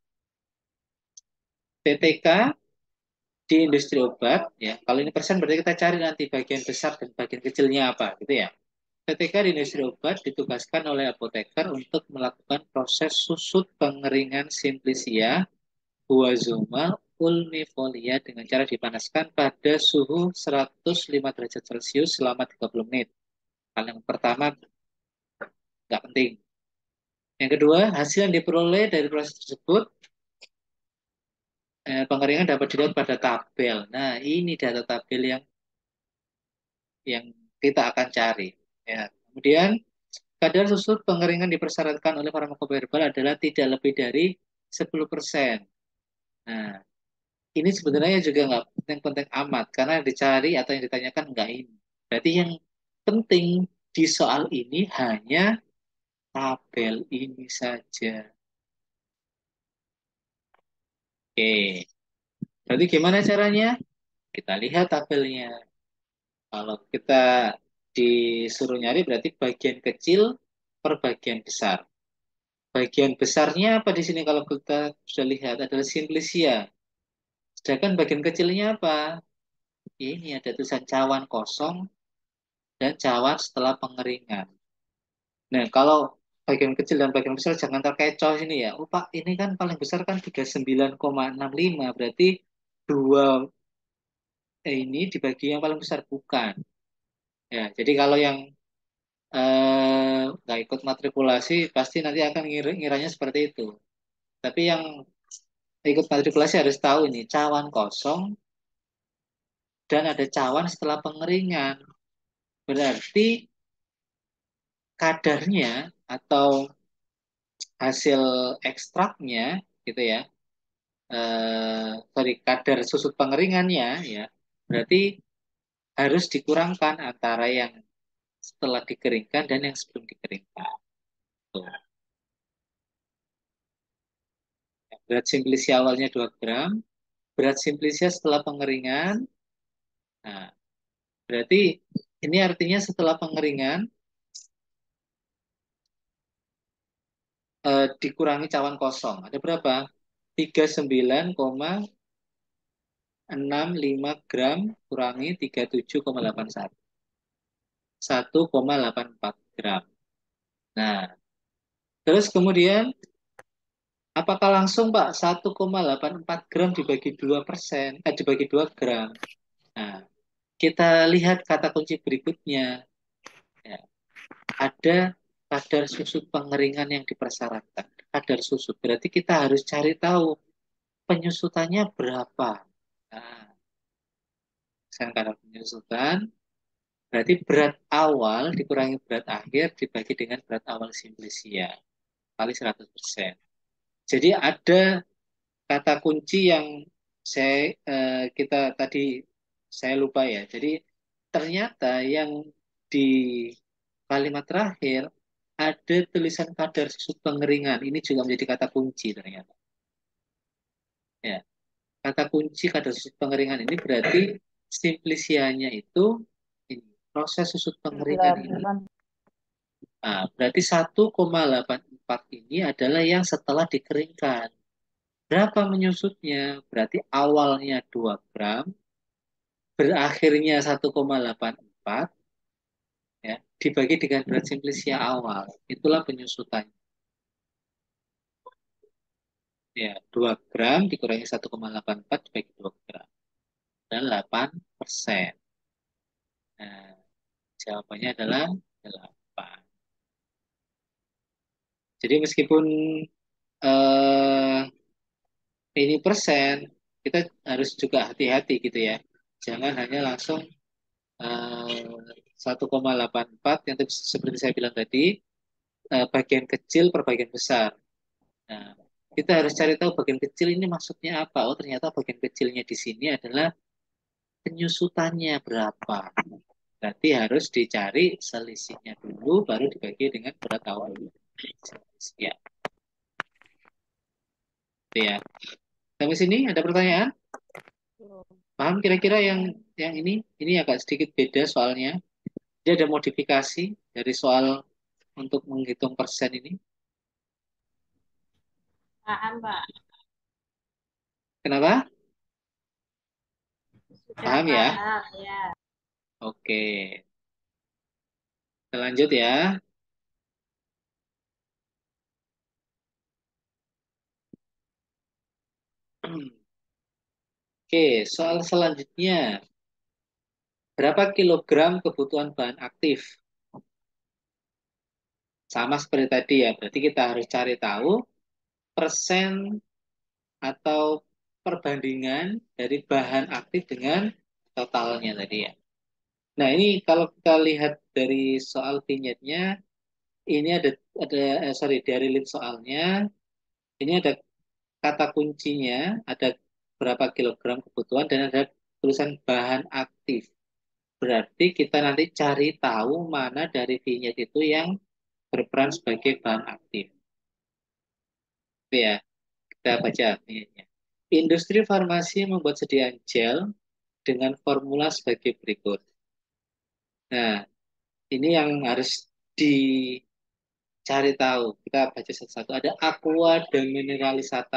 PTK di industri obat, ya. Kalau ini persen berarti kita cari nanti bagian besar dan bagian kecilnya apa, gitu ya. PTK di industri obat ditugaskan oleh apoteker untuk melakukan proses susut pengeringan simplisia Huazoma ulmifolia dengan cara dipanaskan pada suhu 105 derajat Celcius selama 30 menit. Hal yang pertama nggak penting. Yang kedua, hasil yang diperoleh dari proses tersebut pengeringan dapat dilihat pada tabel. Nah, ini data tabel yang kita akan cari. Ya. Kemudian, kadar susut pengeringan dipersyaratkan oleh farmakoherbal adalah tidak lebih dari 10%. Nah, ini sebenarnya juga nggak penting-penting amat karena yang dicari atau yang ditanyakan nggak ini. Berarti yang penting di soal ini hanya tabel ini saja. Oke, berarti gimana caranya? Kita lihat tabelnya. Kalau kita disuruh nyari berarti bagian kecil per bagian besar. Bagian besarnya apa di sini kalau kita sudah lihat adalah simplisia. Sedangkan bagian kecilnya apa? Ini ada tulisan cawan kosong dan cawan setelah pengeringan. Nah, kalau bagian kecil dan bagian besar jangan terkecoh sini ya. Oh Pak, ini kan paling besar kan 39,65. Berarti dua ini dibagi yang paling besar. Bukan. Ya, jadi kalau yang nggak ikut matrikulasi pasti nanti akan ngiranya seperti itu. Tapi yang ikut matrikulasi harus tahu ini cawan kosong dan ada cawan setelah pengeringan. Berarti kadarnya atau hasil ekstraknya gitu ya, sorry, kadar susut pengeringannya ya, berarti harus dikurangkan antara yang setelah dikeringkan dan yang sebelum dikeringkan. Tuh. Berat simplisia awalnya 2 gram, berat simplisia setelah pengeringan. Nah, berarti ini artinya setelah pengeringan dikurangi cawan kosong. Ada berapa? 39,65 gram kurangi 37,81. 1,84 gram. Nah, terus kemudian apakah langsung Pak 1,84 gram dibagi 2%, dibagi 2 gram? Nah, kita lihat kata kunci berikutnya. Ya, ada kadar susut pengeringan yang dipersyaratkan. Kadar susut. Berarti kita harus cari tahu penyusutannya berapa. Nah, misalkan kadar penyusutan, berarti berat awal dikurangi berat akhir dibagi dengan berat awal simplisia. Kali 100%. Jadi ada kata kunci yang kita tadi saya lupa ya. Jadi ternyata yang di kalimat terakhir ada tulisan kadar susut pengeringan. Ini juga menjadi kata kunci ternyata. Ya, kata kunci kadar susut pengeringan ini berarti simplisianya itu ini, proses susut pengeringan ini. Nah, berarti 1,84 ini adalah yang setelah dikeringkan. Berapa menyusutnya? Berarti awalnya 2 gram, berakhirnya 1,84 ya, dibagi dengan berat simplisia awal. Itulah penyusutannya. Ya, 2 gram dikurangi 1,84 dibagi 2 gram. Dan 8%. Nah, jawabannya adalah 8. Jadi meskipun eh, ini persen, kita harus juga hati-hati gitu ya. Jangan hanya langsung 1,84 yang seperti saya bilang tadi, bagian kecil per bagian besar. Nah, kita harus cari tahu bagian kecil ini maksudnya apa. Oh, ternyata bagian kecilnya di sini adalah penyusutannya berapa. Berarti harus dicari selisihnya dulu, baru dibagi dengan berat awal. Ya, itu ya. Sampai sini ada pertanyaan? Paham kira-kira yang ini agak sedikit beda soalnya. Dia ada modifikasi dari soal untuk menghitung persen ini. Paham, Pak. Kenapa? Sudah Paham ya? paham, ya. Oke. Kita lanjut ya. Oke, soal selanjutnya. Berapa kilogram kebutuhan bahan aktif? Sama seperti tadi ya, berarti kita harus cari tahu persen atau perbandingan dari bahan aktif dengan totalnya tadi ya. Nah, ini kalau kita lihat dari soal vignette-nya, ini ada sorry, dari lead soalnya, ini ada kata kuncinya, ada berapa kilogram kebutuhan dan ada tulisan bahan aktif. Berarti kita nanti cari tahu mana dari vignette itu yang berperan sebagai bahan aktif. Oke ya, kita baca vignette-nya. Industri farmasi membuat sediaan gel dengan formula sebagai berikut. Nah, ini yang harus dicari tahu. Kita baca satu-satu. Ada aqua dan mineralisata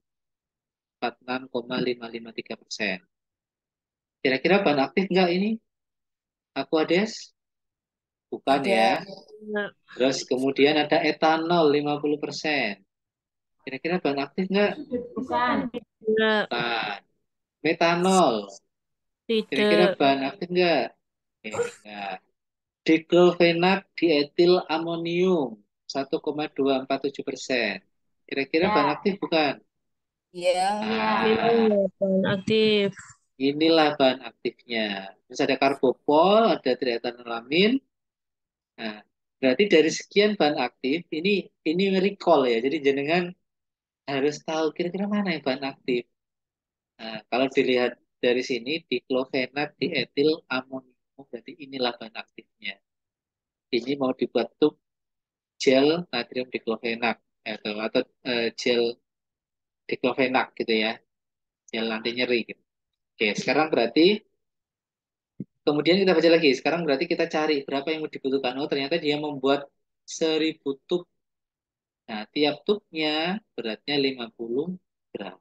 46,553%. Kira-kira bahan aktif enggak ini? Aquades? Bukan Ada. ya. Terus kemudian ada etanol 50%. Kira-kira bahan aktif enggak? Bukan. Tidak. Bukan. Metanol. Kira-kira Tidak. bahan aktif enggak? Enggak. diklofenak dietil amonium 1,247%. Kira-kira bahan Ya. aktif bukan? Iya. Iya. Nah, bahan aktif. inilah bahan aktifnya. Terus ada karbopol, ada trietanolamin. Nah, berarti dari sekian bahan aktif ini recall ya. Jadi jenengan harus tahu kira-kira mana yang bahan aktif. Nah, kalau dilihat dari sini diklofenat dietil amonium berarti inilah bahan aktifnya. Ini mau dibuat tuh gel natrium diklofenak atau gel diklofenak gitu ya. Gel anti nyeri gitu. Oke, sekarang berarti kemudian kita baca lagi. Sekarang berarti kita cari berapa yang dibutuhkan. Oh, ternyata dia membuat 1000 tub. Nah, tiap tubnya beratnya 50 gram.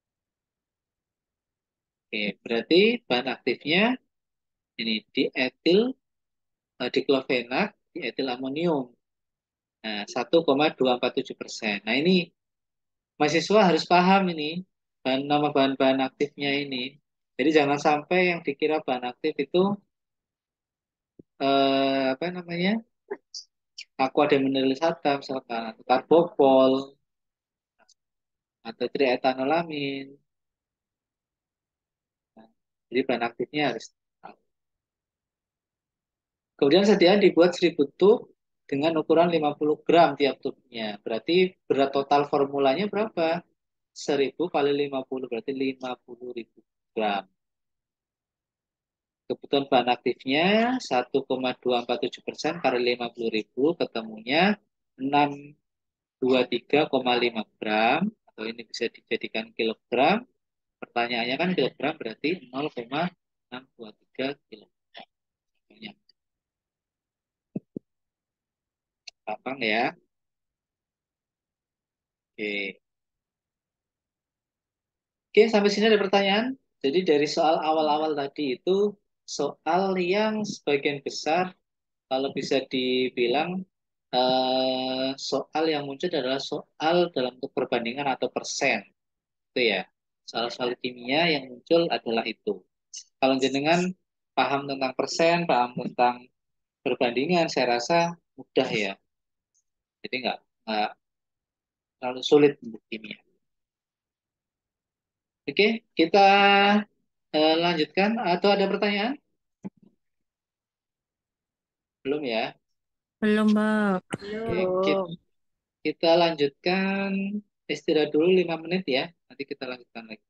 Oke, berarti bahan aktifnya ini diklofenak, dietil amonium. Nah, 1,247%. Nah, ini mahasiswa harus paham ini nama bahan-bahan aktifnya ini. Jadi jangan sampai yang dikira bahan aktif itu apa namanya? Aku ada mineral sata misalkan atau karbopol atau trietanolamin. Nah, jadi bahan aktifnya harus tahu. Kemudian sediaan dibuat 1000 tub dengan ukuran 50 gram tiap tubnya. Berarti berat total formulanya berapa? 1000 kali 50 berarti 50.000 gram. Kebutuhan bahan aktifnya 1,247% kali 50.000 ketemunya 623,5 gram atau ini bisa dijadikan kilogram. Pertanyaannya kan kilogram berarti 0,623 kilogram. Gampang ya. Oke. Oke, sampai sini ada pertanyaan. Jadi dari soal awal-awal tadi itu soal yang sebagian besar kalau bisa dibilang soal yang muncul adalah soal dalam bentuk perbandingan atau persen. Itu ya. Soal-soal kimia yang muncul adalah itu. Kalau jenengan paham tentang persen, paham tentang perbandingan, saya rasa mudah ya. Jadi nggak terlalu sulit untuk kimia. Oke, kita lanjutkan. Atau ada pertanyaan? Belum ya? Belum, Mbak. Oke, Belum. kita lanjutkan istirahat dulu 5 menit ya. Nanti kita lanjutkan lagi.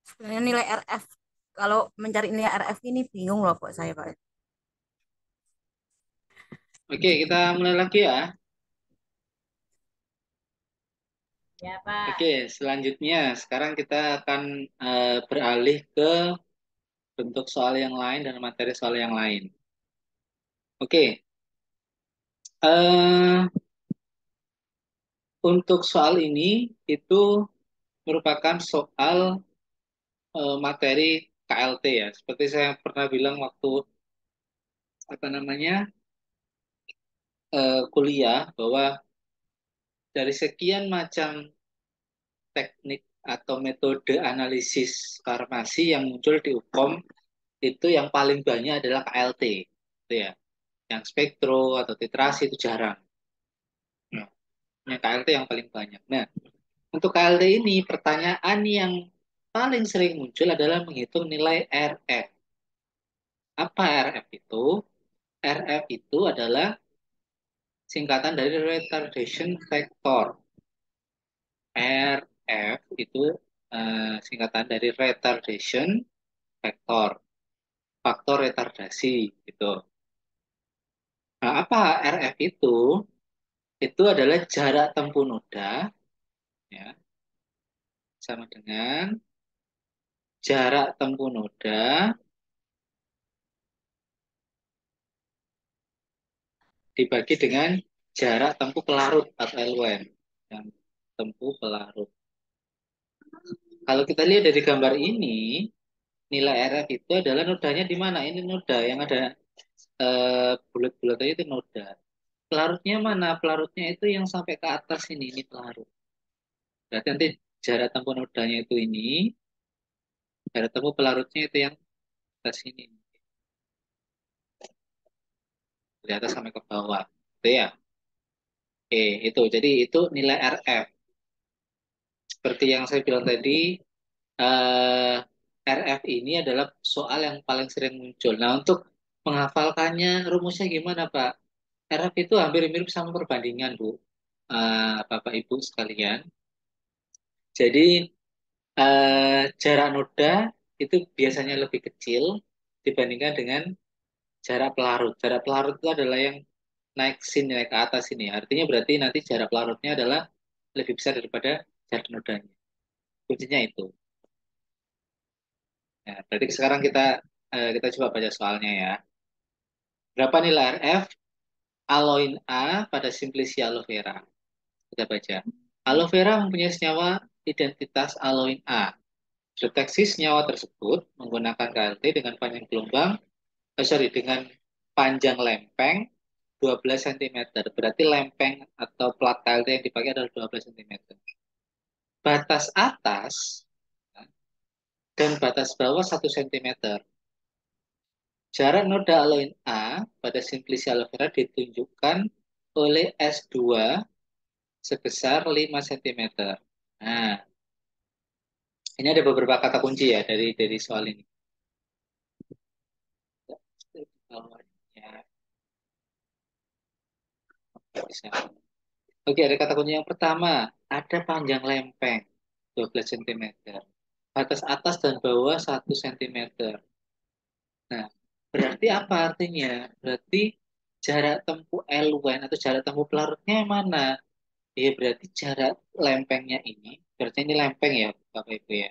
Sebenarnya nilai RF, kalau mencari nilai RF ini bingung loh kok saya, Pak. Oke, kita mulai lagi ya. Ya, Pak. Oke, selanjutnya sekarang kita akan beralih ke bentuk soal yang lain dan materi soal yang lain. Oke, eh, untuk soal ini itu merupakan soal materi KLT ya. Seperti saya pernah bilang waktu apa namanya kuliah bahwa dari sekian macam teknik atau metode analisis farmasi yang muncul di UKOM itu yang paling banyak adalah KLT, gitu ya. Yang spektro atau titrasi itu jarang. Nah, yang KLT yang paling banyak. Nah, untuk KLT ini pertanyaan yang paling sering muncul adalah menghitung nilai RF. Apa RF itu? RF itu adalah singkatan dari retardation factor. RF itu singkatan dari retardation factor, faktor retardasi gitu. Nah, apa RF itu? Itu adalah jarak tempuh noda ya, sama dengan jarak tempuh noda dibagi dengan jarak tempuh pelarut atau LWN. Yang tempuh pelarut. Kalau kita lihat dari gambar ini, nilai RF itu adalah nodanya di mana? Ini noda yang ada bulat-bulat itu noda. Pelarutnya mana? Pelarutnya itu yang sampai ke atas ini pelarut. Berarti nanti jarak tempuh nodanya itu ini, jarak tempuh pelarutnya itu yang atas ini. Dari atas sampai ke bawah. Itu ya. Oke, itu. Jadi itu nilai RF. Seperti yang saya bilang tadi, eh, RF ini adalah soal yang paling sering muncul. Nah, untuk menghafalkannya, rumusnya gimana, Pak? RF itu hampir mirip sama perbandingan, Bu. Bapak Ibu sekalian. Jadi, jarak noda itu biasanya lebih kecil dibandingkan dengan jarak pelarut. Jarak pelarut itu adalah yang naik sini, naik ke atas ini. Artinya berarti nanti jarak pelarutnya adalah lebih besar daripada jarak nodanya. Kuncinya itu. Nah, berarti sekarang kita coba baca soalnya ya. Berapa nilai RF aloin A pada simplicia aloe vera? Kita baca. Aloe vera mempunyai senyawa identitas aloin A. Deteksi senyawa tersebut menggunakan KLT dengan panjang gelombang, dengan panjang lempeng 12 cm. Berarti lempeng atau plat KLT yang dipakai adalah 12 cm. Batas atas dan batas bawah 1 cm. Jarak noda aloin A pada simplicia aloe vera ditunjukkan oleh S2 sebesar 5 cm. Nah, ini ada beberapa kata kunci ya dari soal ini. Oke, ada kata kunci yang pertama. Ada panjang lempeng 12 cm. Batas atas dan bawah 1 cm. Nah, berarti apa artinya? Berarti jarak tempuh L1 atau jarak tempuh pelarutnya yang mana? Ya berarti jarak lempengnya ini, berarti ini lempeng ya Bapak Ibu ya.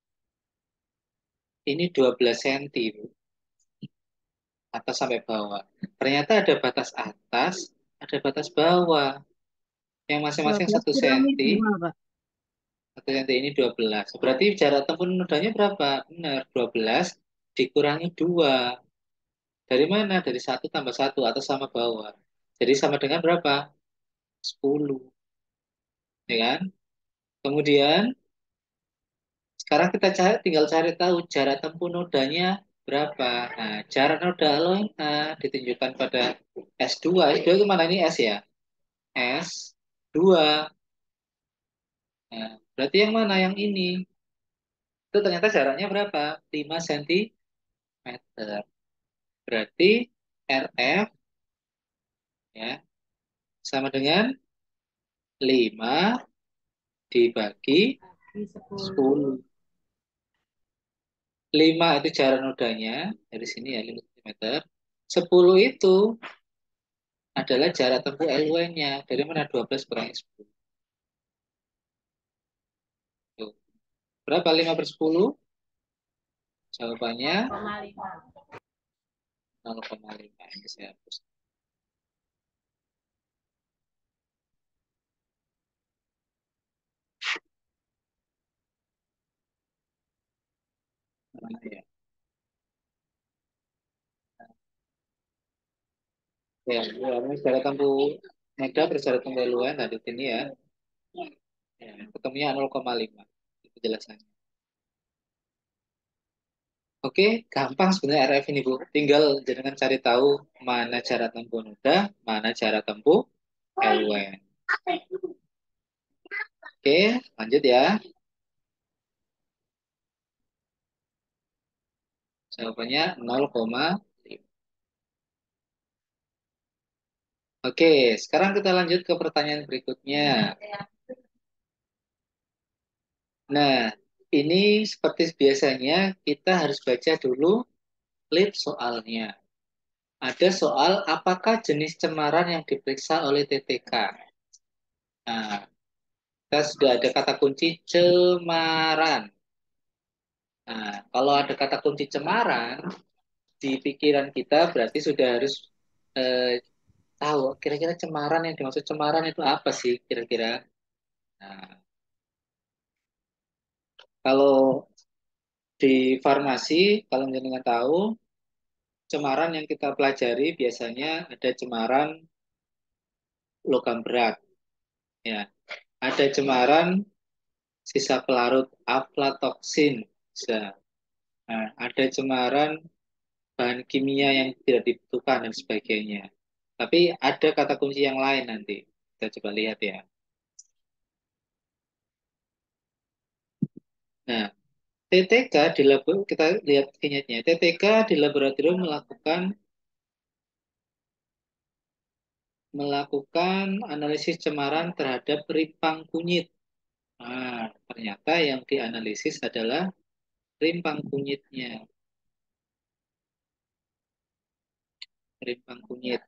Ini 12 cm, Bu, atas sampai bawah. Ternyata ada batas atas, ada batas bawah. Yang masing-masing 12 1 kurangi cm, 2, Pak. 1 cm ini 12. Berarti jarak tempuh nodanya berapa? Benar, 12 dikurangi 2. Dari mana? Dari 1 tambah 1 atas sama bawah. Jadi sama dengan berapa? 10. Ya kan? Kemudian sekarang kita tinggal cari tahu jarak tempuh nodanya berapa. Nah, jarak noda aloin A ditunjukkan pada S2. S2 itu mana ini S ya? S2. Nah, berarti yang mana? Yang ini. Itu ternyata jaraknya berapa? 5 cm. Berarti RF ya sama dengan 5 dibagi Di 10. 10. 5 itu jarak nodanya, dari sini ya 5 cm. 10 itu adalah jarak tempuh LW-nya. Dari mana 12 kurangi 10? Tuh. Berapa 5 per 10? Jawabannya 0,5. 0,5. Ini saya hapus. Nah, ya. Ya, ini jarak tempuh meter per jarak tempuh LW tadi ini ya. Ya, ketemunya 0,5. Itu jelasannya. Oke, gampang sebenarnya RF ini, Bu. Tinggal jenengan cari tahu mana jarak tempuh noda, mana jarak tempuh LW. Oke, lanjut ya. Jawabannya 0,5. Oke, sekarang kita lanjut ke pertanyaan berikutnya. Nah, ini seperti biasanya kita harus baca dulu lead soalnya. Ada soal apakah jenis cemaran yang diperiksa oleh TTK. Nah, kita sudah ada kata kunci cemaran. Nah, kalau ada kata kunci cemaran, di pikiran kita berarti sudah harus eh, tahu kira-kira cemaran yang dimaksud cemaran itu apa sih kira-kira. Nah, kalau di farmasi, kalau jenengan tahu, cemaran yang kita pelajari biasanya ada cemaran logam berat, ya. Ada cemaran sisa pelarut aflatoksin, bisa. Nah, ada cemaran bahan kimia yang tidak dibutuhkan dan sebagainya. Tapi ada kata kunci yang lain nanti. Kita coba lihat ya. Nah, TTK di kita lihat kinyatnya. TTK di laboratorium melakukan analisis cemaran terhadap rimpang kunyit. Nah, ternyata yang dianalisis adalah rimpang kunyitnya. Rimpang kunyit.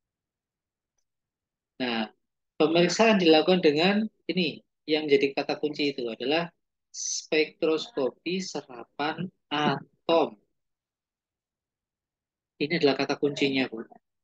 Nah, pemeriksaan dilakukan dengan ini, yang jadi kata kunci itu adalah spektroskopi serapan atom. Ini adalah kata kuncinya, Bu.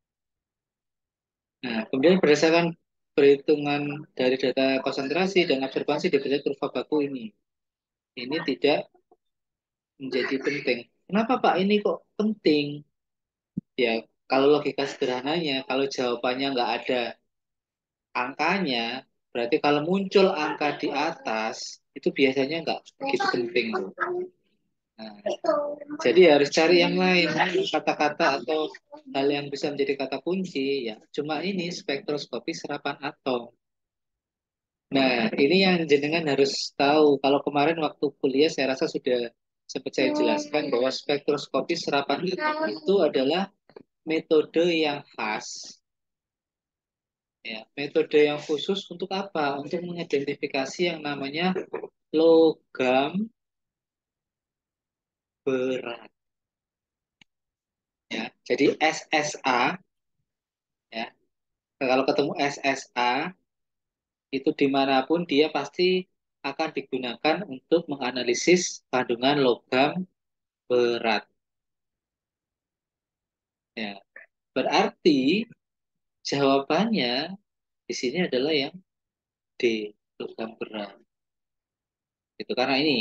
Nah, kemudian berdasarkan perhitungan dari data konsentrasi dan observasi dibaca kurva baku ini. Ini tidak menjadi penting. Kenapa Pak ini kok penting? Ya, kalau logika sederhananya, kalau jawabannya nggak ada angkanya, berarti kalau muncul angka di atas, itu biasanya nggak begitu penting. Nah, jadi harus cari yang lain, kata-kata atau hal yang bisa menjadi kata kunci, ya cuma ini spektroskopi serapan atom. Nah, ini yang jenengan harus tahu. Kalau kemarin waktu kuliah saya rasa sudah sempat saya jelaskan bahwa spektroskopi serapan atom itu adalah metode yang khas, ya, metode yang khusus untuk apa? Untuk mengidentifikasi yang namanya logam berat. Ya, jadi SSA, ya, kalau ketemu SSA itu dimanapun dia pasti akan digunakan untuk menganalisis kandungan logam berat. Ya, berarti jawabannya di sini adalah yang D, logam berat. Itu karena ini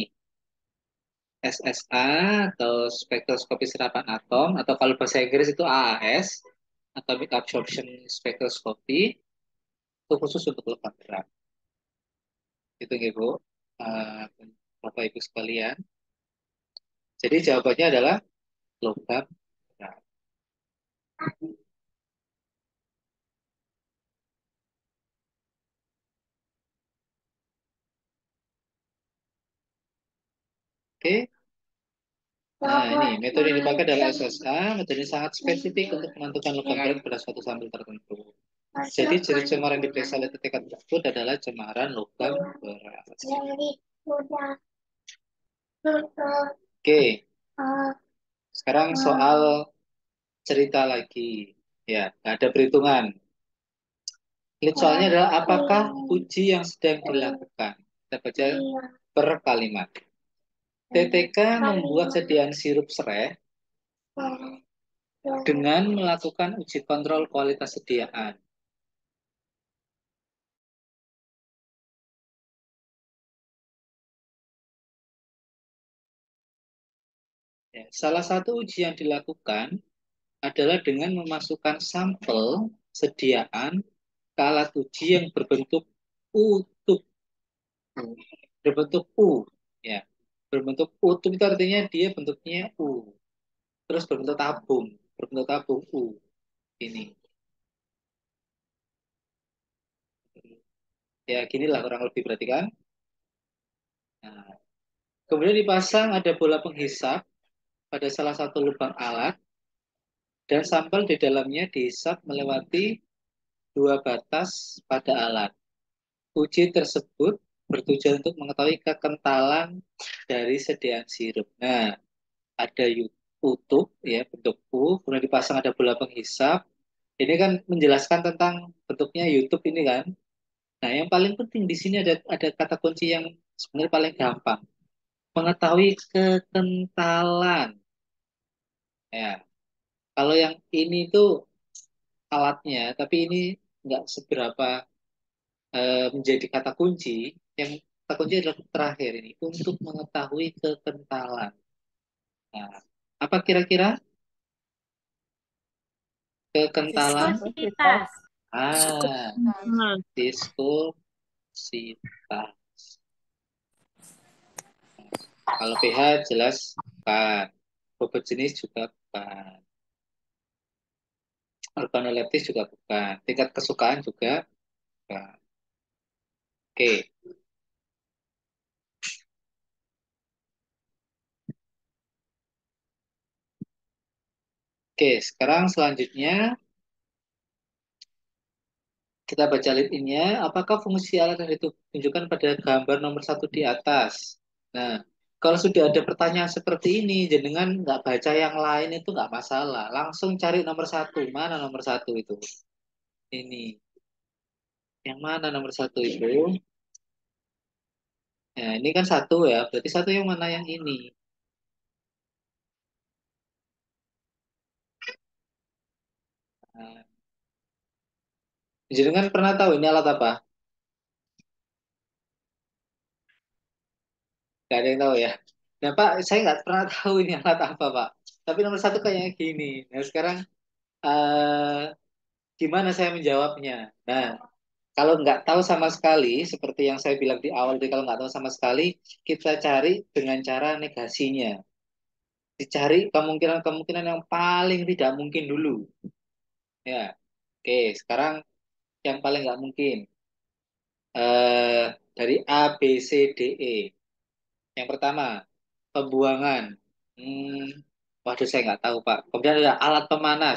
SSA atau spektroskopi serapan atom atau kalau bahasa Inggris itu AAS, Atomic Absorption Spectroscopy, itu khusus untuk logam berat. Itu ya Bu, uh, Bapak Ibu sekalian. Jadi jawabannya adalah logam berat. Oke. Nah, ini metode yang dipakai adalah SSA. Metode ini sangat spesifik untuk menentukan logam berat pada suatu sampel tertentu. Jadi jenis cemaran yang diperiksa oleh TTK tersebut adalah cemaran logam berat. Oke. Sekarang soal cerita lagi. Ya, nggak ada perhitungan. Lead soalnya adalah apakah uji yang sedang dilakukan? Kita baca per kalimat. TTK membuat sediaan sirup serai dengan melakukan uji kontrol kualitas sediaan. Ya, salah satu uji yang dilakukan adalah dengan memasukkan sampel sediaan ke alat uji yang berbentuk utup, berbentuk U, ya, berbentuk utup itu artinya dia bentuknya U, terus berbentuk tabung U ini, ya ginilah kurang lebih berarti kan. Nah, kemudian dipasang ada bola penghisap pada salah satu lubang alat dan sampel di dalamnya dihisap melewati dua batas pada alat. Uji tersebut bertujuan untuk mengetahui kekentalan dari sediaan sirup. Nah, ada utup ya bentuk U, kemudian dipasang ada bola penghisap. Ini kan menjelaskan tentang bentuknya YouTube ini kan. Nah, yang paling penting di sini ada kata kunci yang sebenarnya paling gampang. Mengetahui kekentalan. Ya, kalau yang ini tuh alatnya, tapi ini nggak seberapa menjadi kata kunci. Yang kata kunci adalah terakhir ini untuk mengetahui kekentalan. Nah, apa kira-kira kekentalan? Viscositas. Ah, Nah, viskositas. Kalau pH jelas bukan. Bobot jenis juga bukan. Organoleptis juga bukan. Tingkat kesukaan juga bukan. Oke. Oke, sekarang selanjutnya kita baca lead in-nya. Apakah fungsi alat yang ditunjukkan pada gambar nomor satu di atas? Nah, kalau sudah ada pertanyaan seperti ini, jenengan nggak baca yang lain itu nggak masalah. Langsung cari nomor satu. Mana nomor satu itu? Ini. Yang mana nomor satu itu? Nah, ini kan satu ya. Berarti satu yang mana yang ini? Nah, jenengan pernah tahu ini alat apa? Gak ada yang tahu ya. Nah, Pak, saya nggak pernah tahu ini alat apa, Pak. Tapi nomor satu kayaknya gini. Nah, sekarang gimana saya menjawabnya? Nah, kalau nggak tahu sama sekali, seperti yang saya bilang di awal, jadi kalau nggak tahu sama sekali, kita cari dengan cara negasinya. Dicari kemungkinan-kemungkinan yang paling tidak mungkin dulu. Ya, oke. Sekarang yang paling nggak mungkin dari A, B, C, D, E. Yang pertama, pembuangan. Hmm, waduh, saya nggak tahu, Pak. Kemudian ada alat pemanas.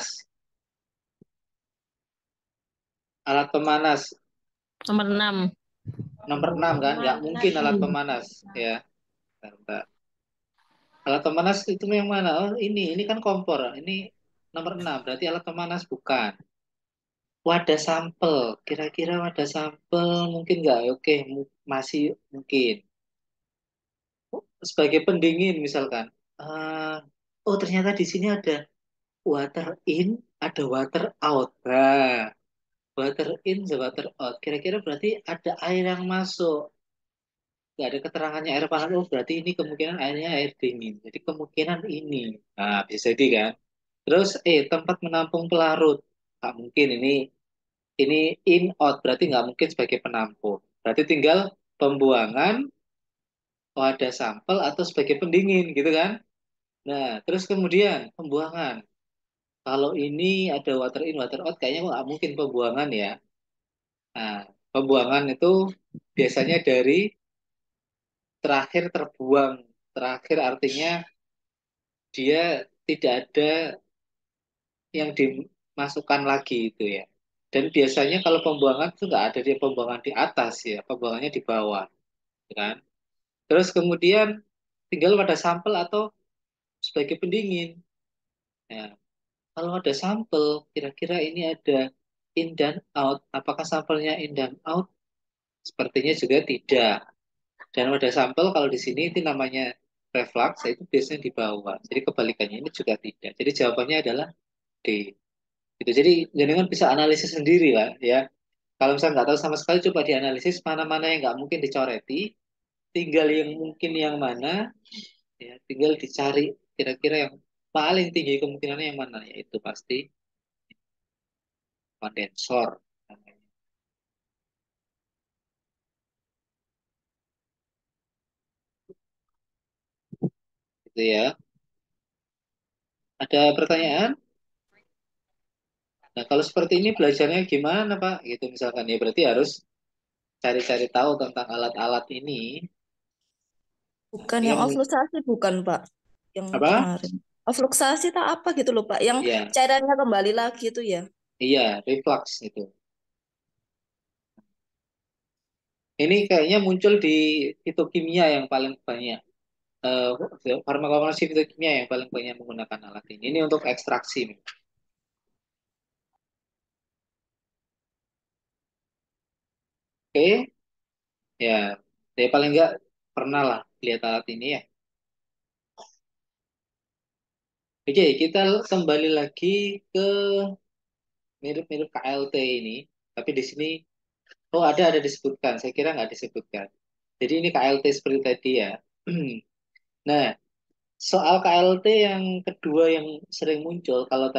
Alat pemanas nomor 6. nomor 6 kan? Nggak mungkin alat pemanas. Ya, bentar. Alat pemanas itu yang mana? Oh, ini kan kompor. Ini nomor 6. Berarti alat pemanas bukan. Wadah sampel. Kira-kira wadah sampel mungkin nggak? Oke, masih mungkin. Sebagai pendingin misalkan. Ah, oh, ternyata di sini ada water in, ada water out. Nah, water in, the water out. Kira-kira berarti ada air yang masuk. Nggak ada keterangannya air panas. Oh, berarti ini kemungkinan airnya air dingin. Jadi kemungkinan ini. Nah, bisa jadi kan. Terus, tempat menampung pelarut. Nggak mungkin ini in out. Berarti nggak mungkin sebagai penampung. Berarti tinggal pembuangan, wadah sampel atau sebagai pendingin gitu kan. Nah, terus kemudian pembuangan. Kalau ini ada water in, water out, kayaknya kok nggak mungkin pembuangan ya. Nah, pembuangan itu biasanya dari terakhir terbuang. Terakhir artinya dia tidak ada yang dimasukkan lagi itu ya. Dan biasanya kalau pembuangan itu nggak ada dia pembuangan di atas ya, pembuangannya di bawah, kan? Terus kemudian tinggal pada sampel atau sebagai pendingin. Nah, kalau ada sampel, kira-kira ini ada in dan out. Apakah sampelnya in dan out? Sepertinya juga tidak. Dan pada sampel kalau di sini itu namanya reflux, itu biasanya di bawah. Jadi kebalikannya ini juga tidak. Jadi jawabannya adalah D. Gitu. Jadi jenengan bisa analisis sendiri lah ya. Kalau misalnya nggak tahu sama sekali, coba dianalisis mana-mana yang nggak mungkin dicoreti, tinggal yang mungkin yang mana, ya, tinggal dicari kira-kira yang paling tinggi kemungkinannya yang mana, yaitu pasti kondensor namanya. Gitu ya. Ada pertanyaan? Nah, kalau seperti ini belajarnya gimana, Pak? Gitu misalkan ya, berarti harus cari-cari tahu tentang alat-alat ini. Bukan Ini yang yang ofluxasi, bukan Pak. Yang apa? kemarin. Ofluxasi tak apa gitu loh Pak. Yang Iya, cairannya kembali lagi itu ya. iya, reflux itu. Ini kayaknya muncul di fitokimia yang paling banyak. Farmakognose fitokimia yang paling banyak menggunakan alat ini. Ini untuk ekstraksi. Oke, ya, saya paling nggak pernah lah lihat alat ini ya. Oke, kita kembali lagi ke mirip-mirip KLT ini. Tapi di sini, oh ada disebutkan. Saya kira nggak disebutkan. Jadi ini KLT seperti tadi ya. Nah, soal KLT yang kedua yang sering muncul,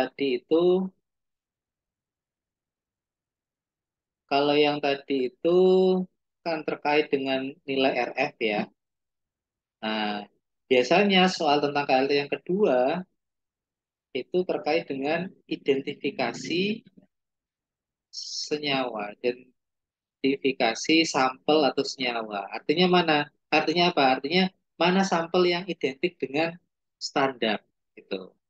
kalau yang tadi itu kan terkait dengan nilai RF ya. Nah, biasanya soal tentang KLT yang kedua itu terkait dengan identifikasi senyawa, identifikasi sampel atau senyawa. Artinya mana? Artinya apa? Artinya mana sampel yang identik dengan standar gitu.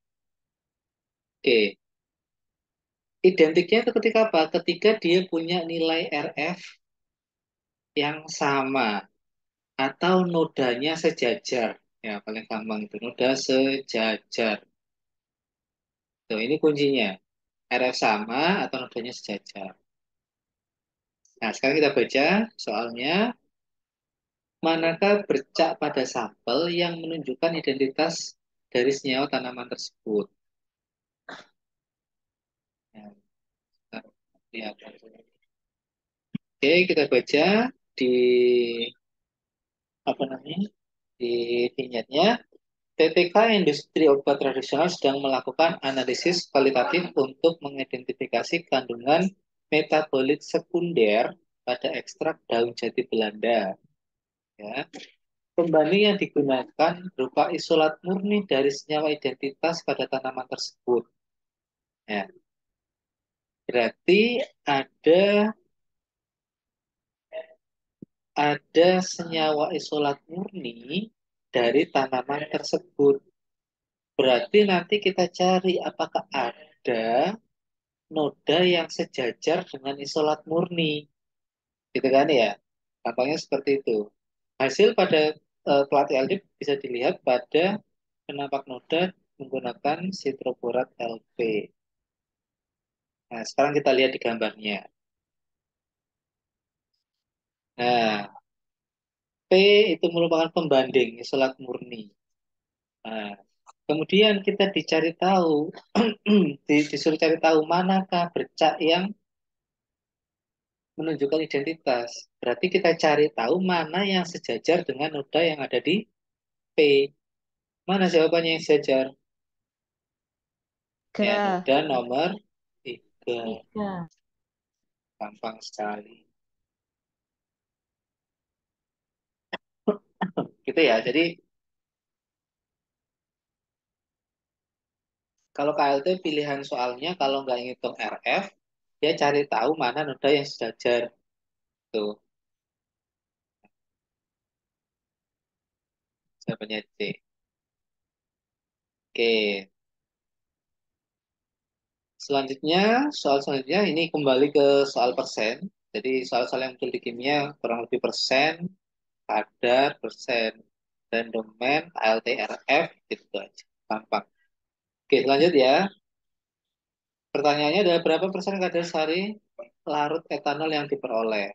Oke, identiknya itu ketika apa? Ketika dia punya nilai RF yang sama atau nodanya sejajar. Ya, paling gampang itu noda sejajar. Tuh, ini kuncinya. RF sama atau nodanya sejajar. Nah, sekarang kita baca soalnya. Manakah bercak pada sampel yang menunjukkan identitas dari senyawa tanaman tersebut? Nah, kita lihat. Oke, kita baca di apa namanya? Di vignetnya. TTK industri obat tradisional sedang melakukan analisis kualitatif untuk mengidentifikasi kandungan metabolit sekunder pada ekstrak daun jati Belanda. Ya. Pembanding yang digunakan berupa isolat murni dari senyawa identitas pada tanaman tersebut. Ya. Berarti ada ada senyawa isolat murni dari tanaman tersebut. Berarti nanti kita cari apakah ada noda yang sejajar dengan isolat murni, gitu kan ya? Gampangnya seperti itu. Hasil pada pelatih aldehid bisa dilihat pada penampak noda menggunakan sitroborat LP. Nah, sekarang kita lihat di gambarnya. Nah, P itu merupakan pembanding isolat murni. Nah, kemudian kita dicari tahu, disuruh cari tahu manakah bercak yang menunjukkan identitas. Berarti kita cari tahu mana yang sejajar dengan noda yang ada di P. Mana jawabannya yang sejajar? Ya, Tiga. noda nomor 3. Tiga. Gampang sekali. Gitu ya. Jadi kalau KLT pilihan soalnya kalau nggak ngitung RF, dia cari tahu mana noda yang sejajar. Tuh, jawabannya C. Oke. Selanjutnya, soal selanjutnya ini kembali ke soal persen. Jadi soal-soal yang muncul di kimia kurang lebih persen, kadar, persen, dan domain, KLT, RF, gitu aja. gampang. Oke, lanjut ya. Pertanyaannya adalah berapa persen kadar sari larut etanol yang diperoleh?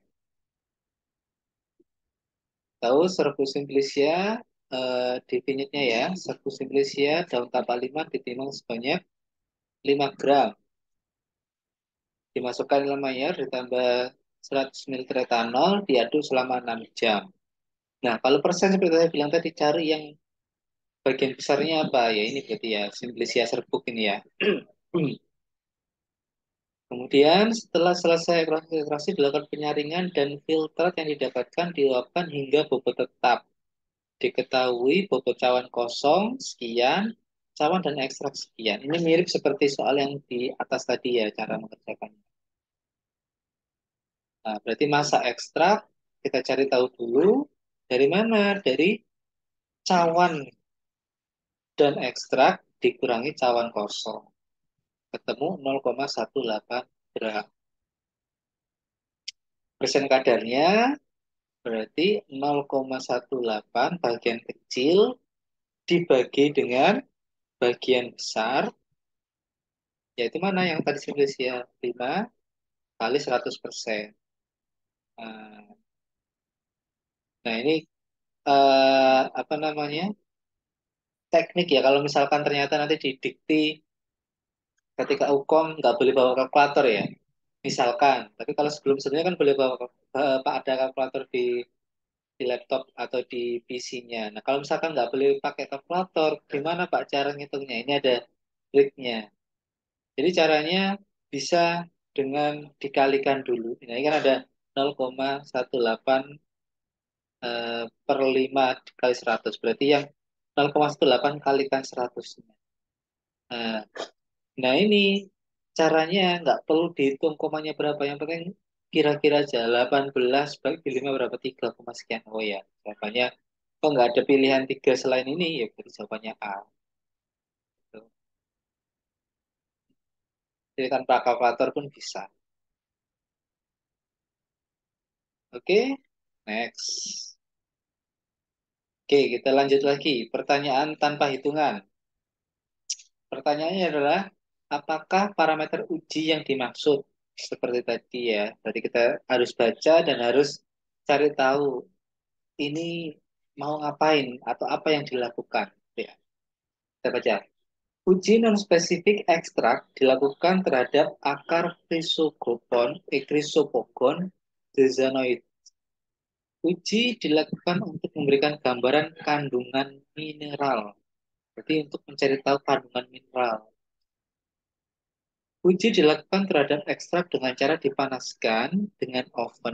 Tahu serbuk simplicia, definitnya ya. Serbuk simplicia daun kapal 5 ditimbang sebanyak 5 gram. Dimasukkan dalam air, ditambah 100 ml etanol, diaduk selama 6 jam. Nah, kalau persen seperti saya bilang tadi, cari yang bagian besarnya apa? Ya ini berarti ya, simplicia serbuk ini ya. Kemudian setelah selesai proses ekstraksi dilakukan penyaringan dan filtrat yang didapatkan diuapkan hingga bobot tetap. Diketahui bobot cawan kosong sekian, cawan dan ekstrak sekian. Ini mirip seperti soal yang di atas tadi ya cara mengerjakannya. Nah, berarti masa ekstrak kita cari tahu dulu dari mana? Dari cawan dan ekstrak dikurangi cawan kosong. Ketemu 0,18 gram. Persen kadarnya berarti 0,18 bagian kecil dibagi dengan bagian besar, yaitu mana yang tadi simplicia 5 kali 100%. Nah ini apa namanya teknik ya, kalau misalkan ternyata nanti di dikti ketika UKOM nggak boleh bawa kalkulator ya, misalkan. Tapi kalau sebelum-sebelumnya kan boleh bawa Pak ada kalkulator di laptop atau di PC-nya. Nah, kalau misalkan nggak boleh pakai kalkulator, gimana Pak cara ngitungnya? Ini ada triknya. Jadi caranya bisa dengan dikalikan dulu. Nah, ini kan ada 0,18 per 5 kali 100. Berarti yang 0,18 kalikan 100. Nah, nah ini caranya nggak perlu dihitung komanya berapa. Yang penting kira-kira aja 18 bagi 5 berapa 3, sekian. Oh ya, jawabannya kok nggak ada pilihan 3 selain ini ya berarti jawabannya A. Gitu. Jadi tanpa kalkulator pun bisa. Oke, next. Oke, kita lanjut lagi. Pertanyaan tanpa hitungan. Pertanyaannya adalah, apakah parameter uji yang dimaksud? Seperti tadi ya. Berarti kita harus baca dan harus cari tahu ini mau ngapain atau apa yang dilakukan. Ya, kita baca. Uji non-spesifik ekstrak dilakukan terhadap akar Chrysopogon zizanoid. Uji dilakukan untuk memberikan gambaran kandungan mineral. Jadi untuk mencari tahu kandungan mineral. Uji dilakukan terhadap ekstrak dengan cara dipanaskan dengan oven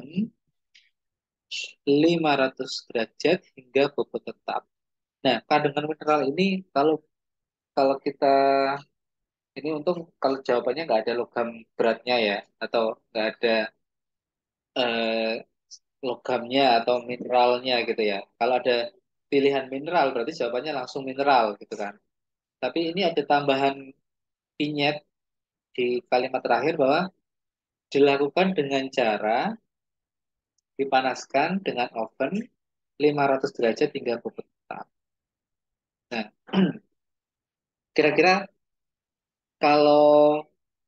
500 derajat hingga bobot tetap. Nah, kandungan mineral ini kalau kalau kita ini untuk kalau jawabannya nggak ada logam beratnya ya atau nggak ada eh, logamnya atau mineralnya gitu ya. Kalau ada pilihan mineral berarti jawabannya langsung mineral gitu kan. Tapi ini ada tambahan vinyet di kalimat terakhir bahwa dilakukan dengan cara dipanaskan dengan oven 500 derajat hingga bobot tetap. Nah, kira-kira kalau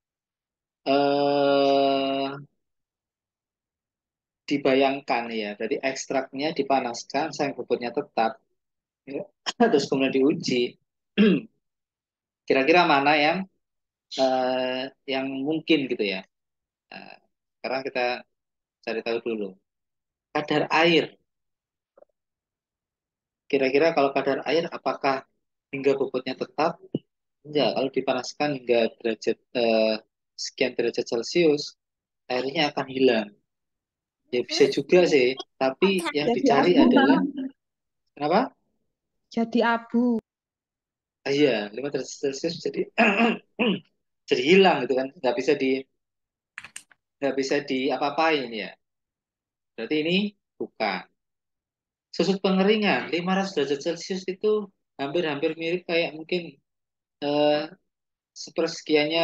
eh, dibayangkan ya, dari ekstraknya dipanaskan sampai bobotnya tetap, ya, terus kemudian diuji, kira-kira mana yang mungkin gitu ya. Nah, sekarang kita cari tahu dulu. Kadar air, kira-kira kalau kadar air apakah hingga bobotnya tetap? Enggak, kalau dipanaskan hingga derajat sekian derajat Celcius, airnya akan hilang. Ya bisa juga sih, tapi yang Jadi dicari abu, adalah Bang. kenapa? Jadi abu. Ah, iya, 5 derajat Celcius jadi jadi hilang gitu kan, nggak bisa di apa-apain ya. Berarti ini bukan. Susut pengeringan 500 derajat Celcius itu hampir-hampir mirip kayak mungkin eh, sepersekiannya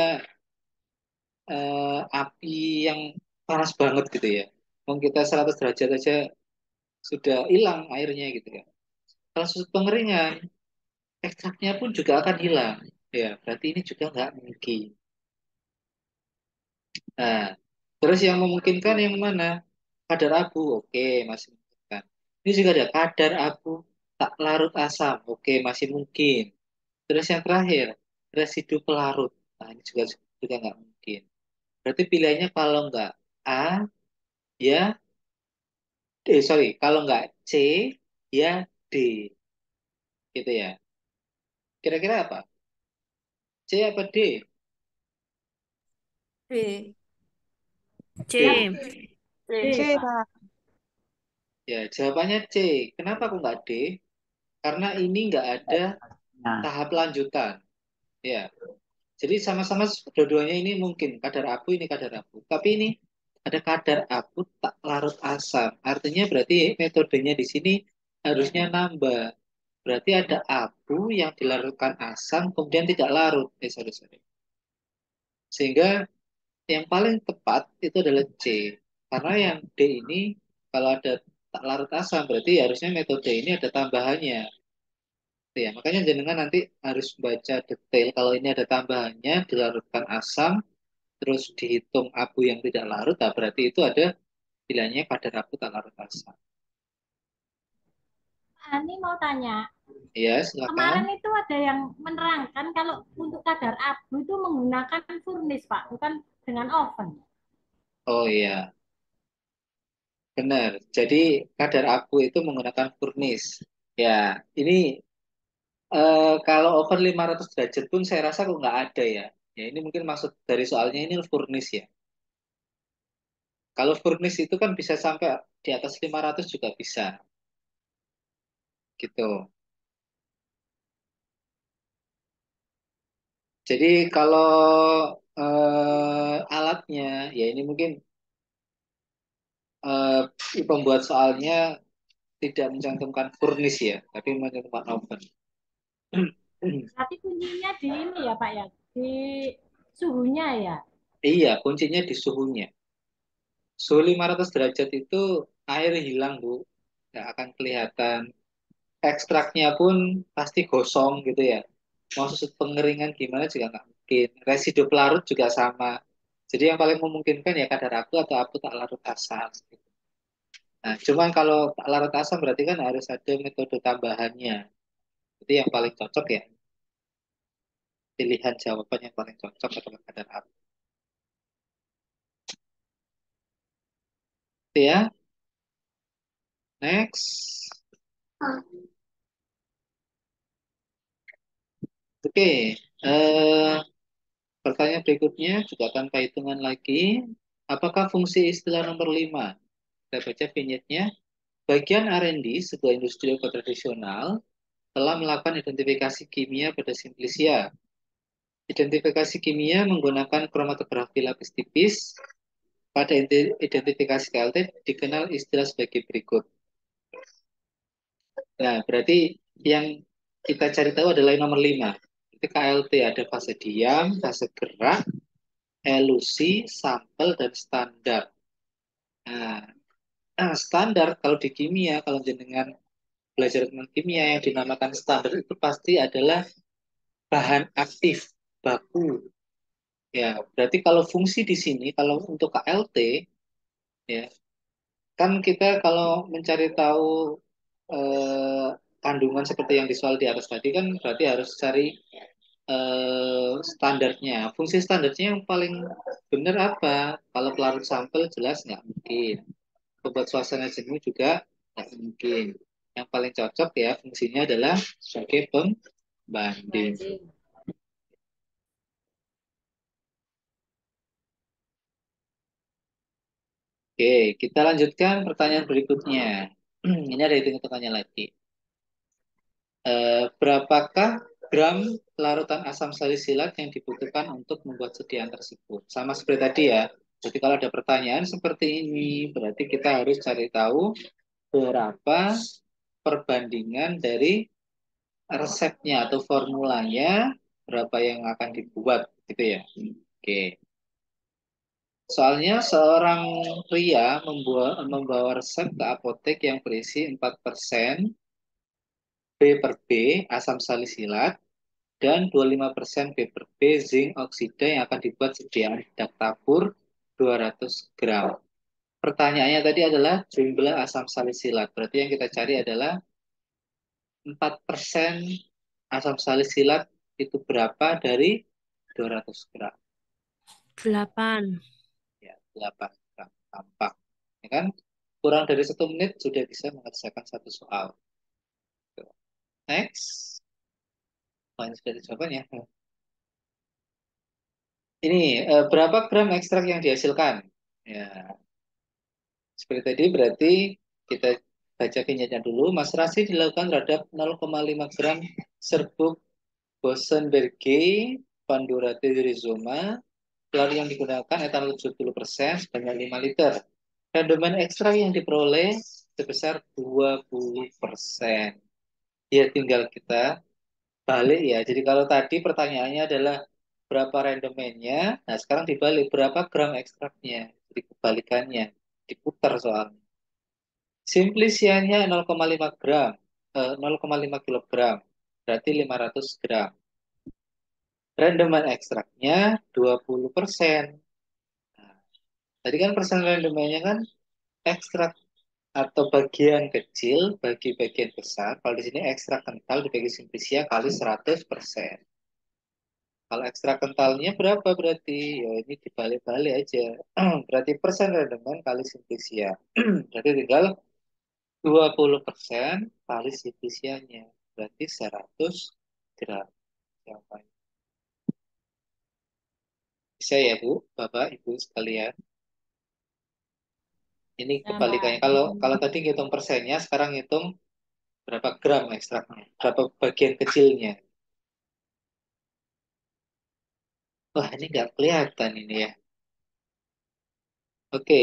api yang panas banget gitu ya. Mungkin kita 100 derajat aja sudah hilang airnya gitu ya. Kalau susut pengeringan ekstraknya pun juga akan hilang. Ya, berarti ini juga nggak mungkin. Nah, terus yang memungkinkan yang mana? Kadar abu, oke, masih memungkinkan. Ini juga ada kadar abu tak larut asam, oke, masih mungkin. Terus yang terakhir, residu pelarut. Nah, ini juga juga nggak mungkin. Berarti pilihannya kalau nggak A, ya, sorry, kalau nggak C, ya D, gitu ya. Kira-kira apa? C apa D? B. Yang C. D, C, Pak. Pak. Ya, jawabannya C. Kenapa kok nggak D? Karena ini nggak ada Nah, tahap lanjutan. Ya, jadi sama-sama dua-duanya ini mungkin kadar abu ini kadar abu. Tapi ini ada kadar abu tak larut asam. Artinya berarti metodenya di sini harusnya nambah. Berarti ada abu yang dilarutkan asam kemudian tidak larut. Sorry, sorry. Sehingga yang paling tepat itu adalah C. Karena yang D ini kalau ada tak larut asam berarti harusnya metode ini ada tambahannya. Ya, makanya jenengan nanti harus baca detail kalau ini ada tambahannya dilarutkan asam terus dihitung abu yang tidak larut, nah berarti itu ada pilihannya kadar abu tak larut asam. Ani mau tanya, Ya, silakan. kemarin itu ada yang menerangkan kalau untuk kadar abu itu menggunakan furnace, Pak, bukan dengan oven. Oh iya, benar. Jadi kadar abu itu menggunakan furnace. Ya, ini kalau oven 500 derajat pun saya rasa kok nggak ada ya. Ya, ini mungkin maksud dari soalnya ini furnace ya. Kalau furnace itu kan bisa sampai di atas 500 juga bisa, gitu. Jadi kalau alatnya, ya ini mungkin pembuat soalnya tidak mencantumkan furnace ya, tapi mencantumkan oven. Tapi kuncinya di ini ya, Pak ya, di suhunya ya. Iya, kuncinya di suhunya. Suhu 500 derajat itu air hilang, Bu. Nggak akan kelihatan. Ekstraknya pun pasti gosong gitu ya. Mau susut pengeringan gimana juga nggak mungkin. Residu pelarut juga sama. Jadi yang paling memungkinkan ya kadar abu atau abu tak larut asam. Nah, cuman kalau tak larut asam berarti kan harus ada metode tambahannya. Jadi yang paling cocok ya pilihan jawaban yang paling cocok adalah kadar abu. Itu ya. Next. Oke. Pertanyaan berikutnya juga tanpa hitungan lagi. Apakah fungsi istilah nomor 5? Kita baca vignette-nya. Bagian R&D sebuah industri obat tradisional telah melakukan identifikasi kimia pada simplisia. Identifikasi kimia menggunakan kromatografi lapis tipis. Pada identifikasi KLT dikenal istilah sebagai berikut. Nah, berarti yang kita cari tahu adalah yang nomor 5. Itu KLT ada fase diam, fase gerak, elusi, sampel, dan standar. Nah, standar kalau di kimia, kalau jenengan belajar tentang kimia yang dinamakan standar itu pasti adalah bahan aktif, baku. Ya, berarti kalau fungsi di sini, kalau untuk KLT, ya, kan kita kalau mencari tahu eh, kandungan seperti yang di soal di atas tadi kan berarti harus cari standarnya. Fungsi standarnya yang paling benar apa? Kalau pelarut sampel jelas nggak mungkin. Obat suasana jenuh juga nggak mungkin. Yang paling cocok ya fungsinya adalah sebagai pembanding. Banding. Oke, kita lanjutkan pertanyaan berikutnya. Ini ada hitung-hitungannya lagi. Berapakah gram larutan asam salisilat yang dibutuhkan untuk membuat sediaan tersebut? Sama seperti tadi ya. Jadi kalau ada pertanyaan seperti ini, berarti kita harus cari tahu berapa perbandingan dari resepnya atau formulanya, berapa yang akan dibuat, gitu ya. Oke. Soalnya seorang pria membawa resep ke apotek yang berisi 4% per B asam salisilat dan 25% B per B zinc oksida yang akan dibuat sediaan dak tabur 200 gram. Pertanyaannya tadi adalah jumlah asam salisilat. Berarti yang kita cari adalah 4% asam salisilat itu berapa dari 200 gram? 8. Ya, 8 gram. Gampang. Ya kan? Kurang dari 1 menit sudah bisa mengerjakan satu soal. Next. Banyak sekali jawabannya. Ini berapa gram ekstrak yang dihasilkan? Ya, seperti tadi berarti kita baca vignetnya dulu. Maserasi dilakukan terhadap 0,5 gram serbuk Bosenberge Pandurate rhizoma. Lalu yang digunakan etanol 70% sebanyak 5 liter. Kandungan ekstrak yang diperoleh sebesar 20%. Ya tinggal kita balik ya. Jadi kalau tadi pertanyaannya adalah berapa rendemennya, nah sekarang dibalik berapa gram ekstraknya. Jadi kebalikannya, diputar soalnya. Simplisiannya 0,5 gram, 0,5 kilogram, berarti 500 gram. Rendemen ekstraknya 20%. Nah, tadi kan persen rendemennya kan ekstrak atau bagian kecil bagi bagian besar. Kalau di sini ekstrak kental dibagi simplisia kali 100%. Kalau ekstrak kentalnya berapa berarti? Ya ini dibalik-balik aja. Berarti persen rendemen kali simplisia. Berarti tinggal 20% kali simplisianya. Berarti 100 gram. Jawabannya. Bisa ya Bu, Bapak, Ibu sekalian. Ini Ya, kebalikannya. Mbak. Kalau tadi ngitung persennya, sekarang ngitung berapa gram ekstraknya, berapa bagian kecilnya. Wah, ini nggak kelihatan ini ya. Oke.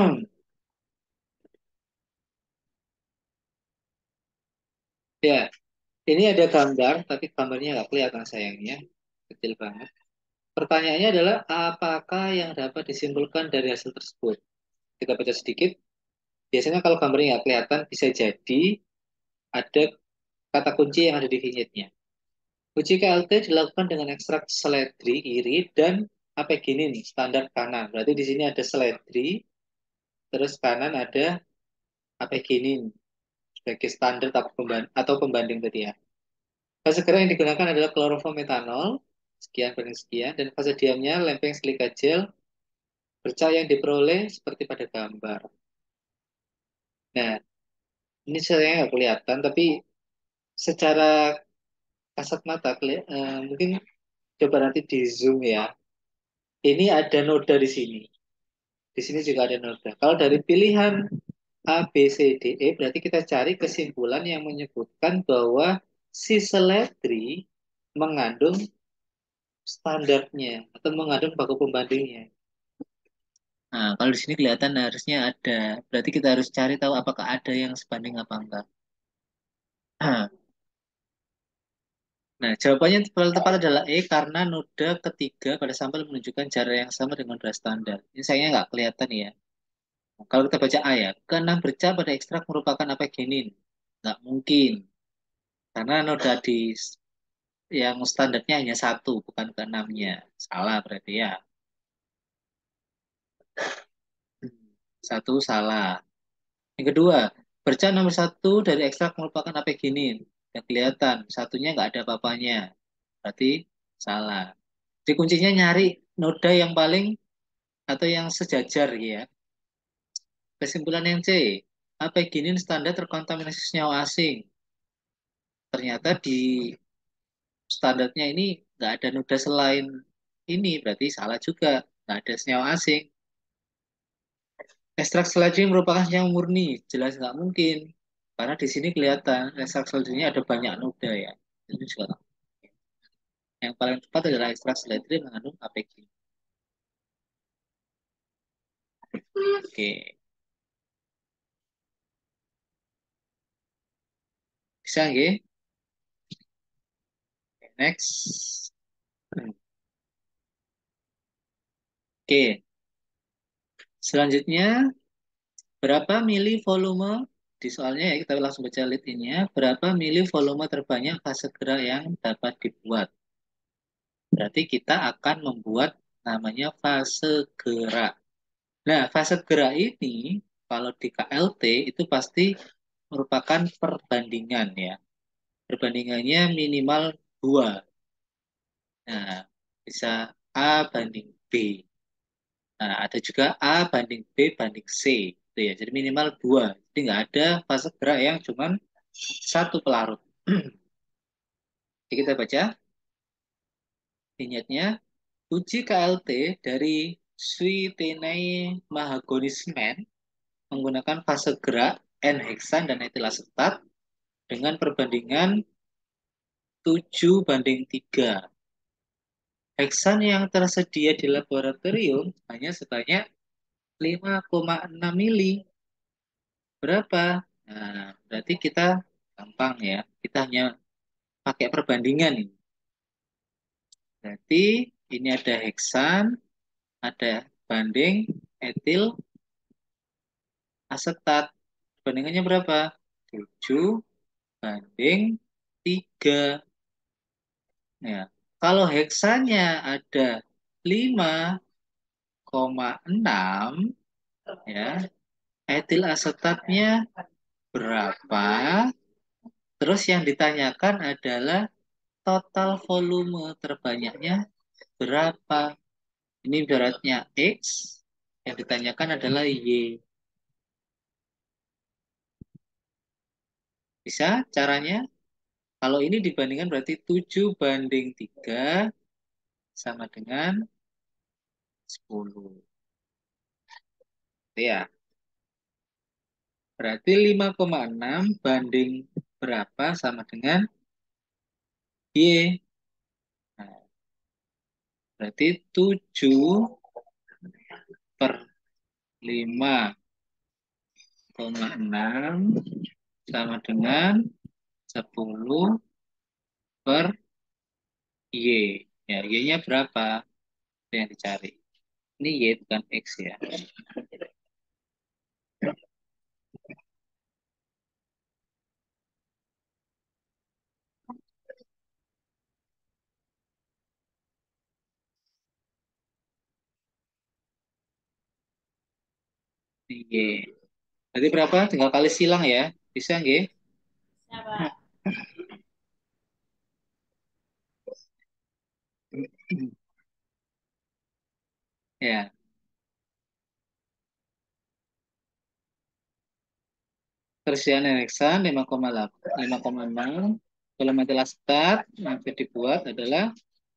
Ya, ini ada gambar, tapi gambarnya nggak kelihatan sayangnya. Kecil banget. Pertanyaannya adalah, apakah yang dapat disimpulkan dari hasil tersebut? Kita baca sedikit. Biasanya kalau gambarnya nggak kelihatan, bisa jadi ada kata kunci yang ada di vignetnya. Uji KLT dilakukan dengan ekstrak seledri kiri dan apeginin standar kanan. Berarti di sini ada seledri, terus kanan ada apeginin sebagai standar atau pembanding tadi ya. Fase gerak yang digunakan adalah kloroform metanol, sekian banding sekian, dan fase diamnya lempeng silika gel bercak yang diperoleh seperti pada gambar. Nah, ini saya nggak kelihatan, tapi secara kasat mata mungkin coba nanti di zoom ya. Ini ada noda di sini. Di sini juga ada noda. Kalau dari pilihan A, B, C, D, E, berarti kita cari kesimpulan yang menyebutkan bahwa si seledri mengandung standarnya atau mengandung baku pembandingnya. Nah, kalau di sini kelihatan harusnya ada. Berarti kita harus cari tahu apakah ada yang sebanding apa enggak. Nah, jawabannya yang paling tepat adalah E karena noda ketiga pada sampel menunjukkan jarak yang sama dengan noda standar. Ini sayangnya nggak kelihatan ya. Nah, kalau kita baca A ya, keenam bercak pada ekstrak merupakan apagenin. Nggak mungkin. Karena noda di yang standarnya hanya satu, bukan keenamnya. Salah berarti ya. Satu salah. Yang kedua, bercak nomor satu dari ekstrak merupakan apagenin. Dan kelihatan, satunya nggak ada apa-apanya. Berarti salah. Jadi kuncinya nyari noda yang paling atau yang sejajar ya. Kesimpulan yang C, apeginin standar terkontaminasi senyawa asing. Ternyata di standarnya ini nggak ada noda selain ini, berarti salah juga. Nggak ada senyawa asing. Ekstrak seledri merupakan senyawa murni, jelas nggak mungkin. Karena di sini kelihatan ekstrak seledrinya ada banyak noda ya. Ini juga nggak mungkin. Yang paling tepat adalah ekstrak seledri mengandung apegin. Oke, bisa nggih? Next. Oke, selanjutnya berapa mili volume di soalnya ya kita langsung baca lead ini ya. Berapa mili volume terbanyak fase gerak yang dapat dibuat? Berarti kita akan membuat namanya fase gerak. Nah, fase gerak ini kalau di KLT itu pasti merupakan perbandingan ya. Perbandingannya minimal 2. Nah, bisa A banding B. Nah, ada juga A banding B banding C. Gitu ya. Jadi minimal 2. Jadi nggak ada fase gerak yang cuma satu pelarut. Jadi kita baca vignette-nya. Uji KLT dari Sweetenai mahagoni semen menggunakan fase gerak N-heksan dan etil asetat dengan perbandingan 7:3. Heksan yang tersedia di laboratorium hanya sebanyak 5,6 mili. Berapa? Nah, berarti kita gampang ya. Kita hanya pakai perbandingan ini. Berarti ini ada heksan, ada banding etil asetat. Perbandingannya berapa? 7:3. Ya. Kalau heksannya ada 5,6 ya. Etil asetatnya berapa? Terus yang ditanyakan adalah total volume terbanyaknya berapa? Ini beratnya X, yang ditanyakan adalah Y. Bisa caranya? Kalau ini dibandingkan berarti 7:3 sama dengan 10. Ya. Berarti 5,6 banding berapa sama dengan Y. Nah, berarti 7/5,6 sama dengan 10/Y. Ya, Y-nya berapa? Itu yang dicari. Ini Y bukan X ya. Ini Y. Berarti berapa? Tinggal kali silang ya. Bisa nggih? Siapa? Ya. Tersian heksan 5,6. Kalau metil asetat yang bisa dibuat adalah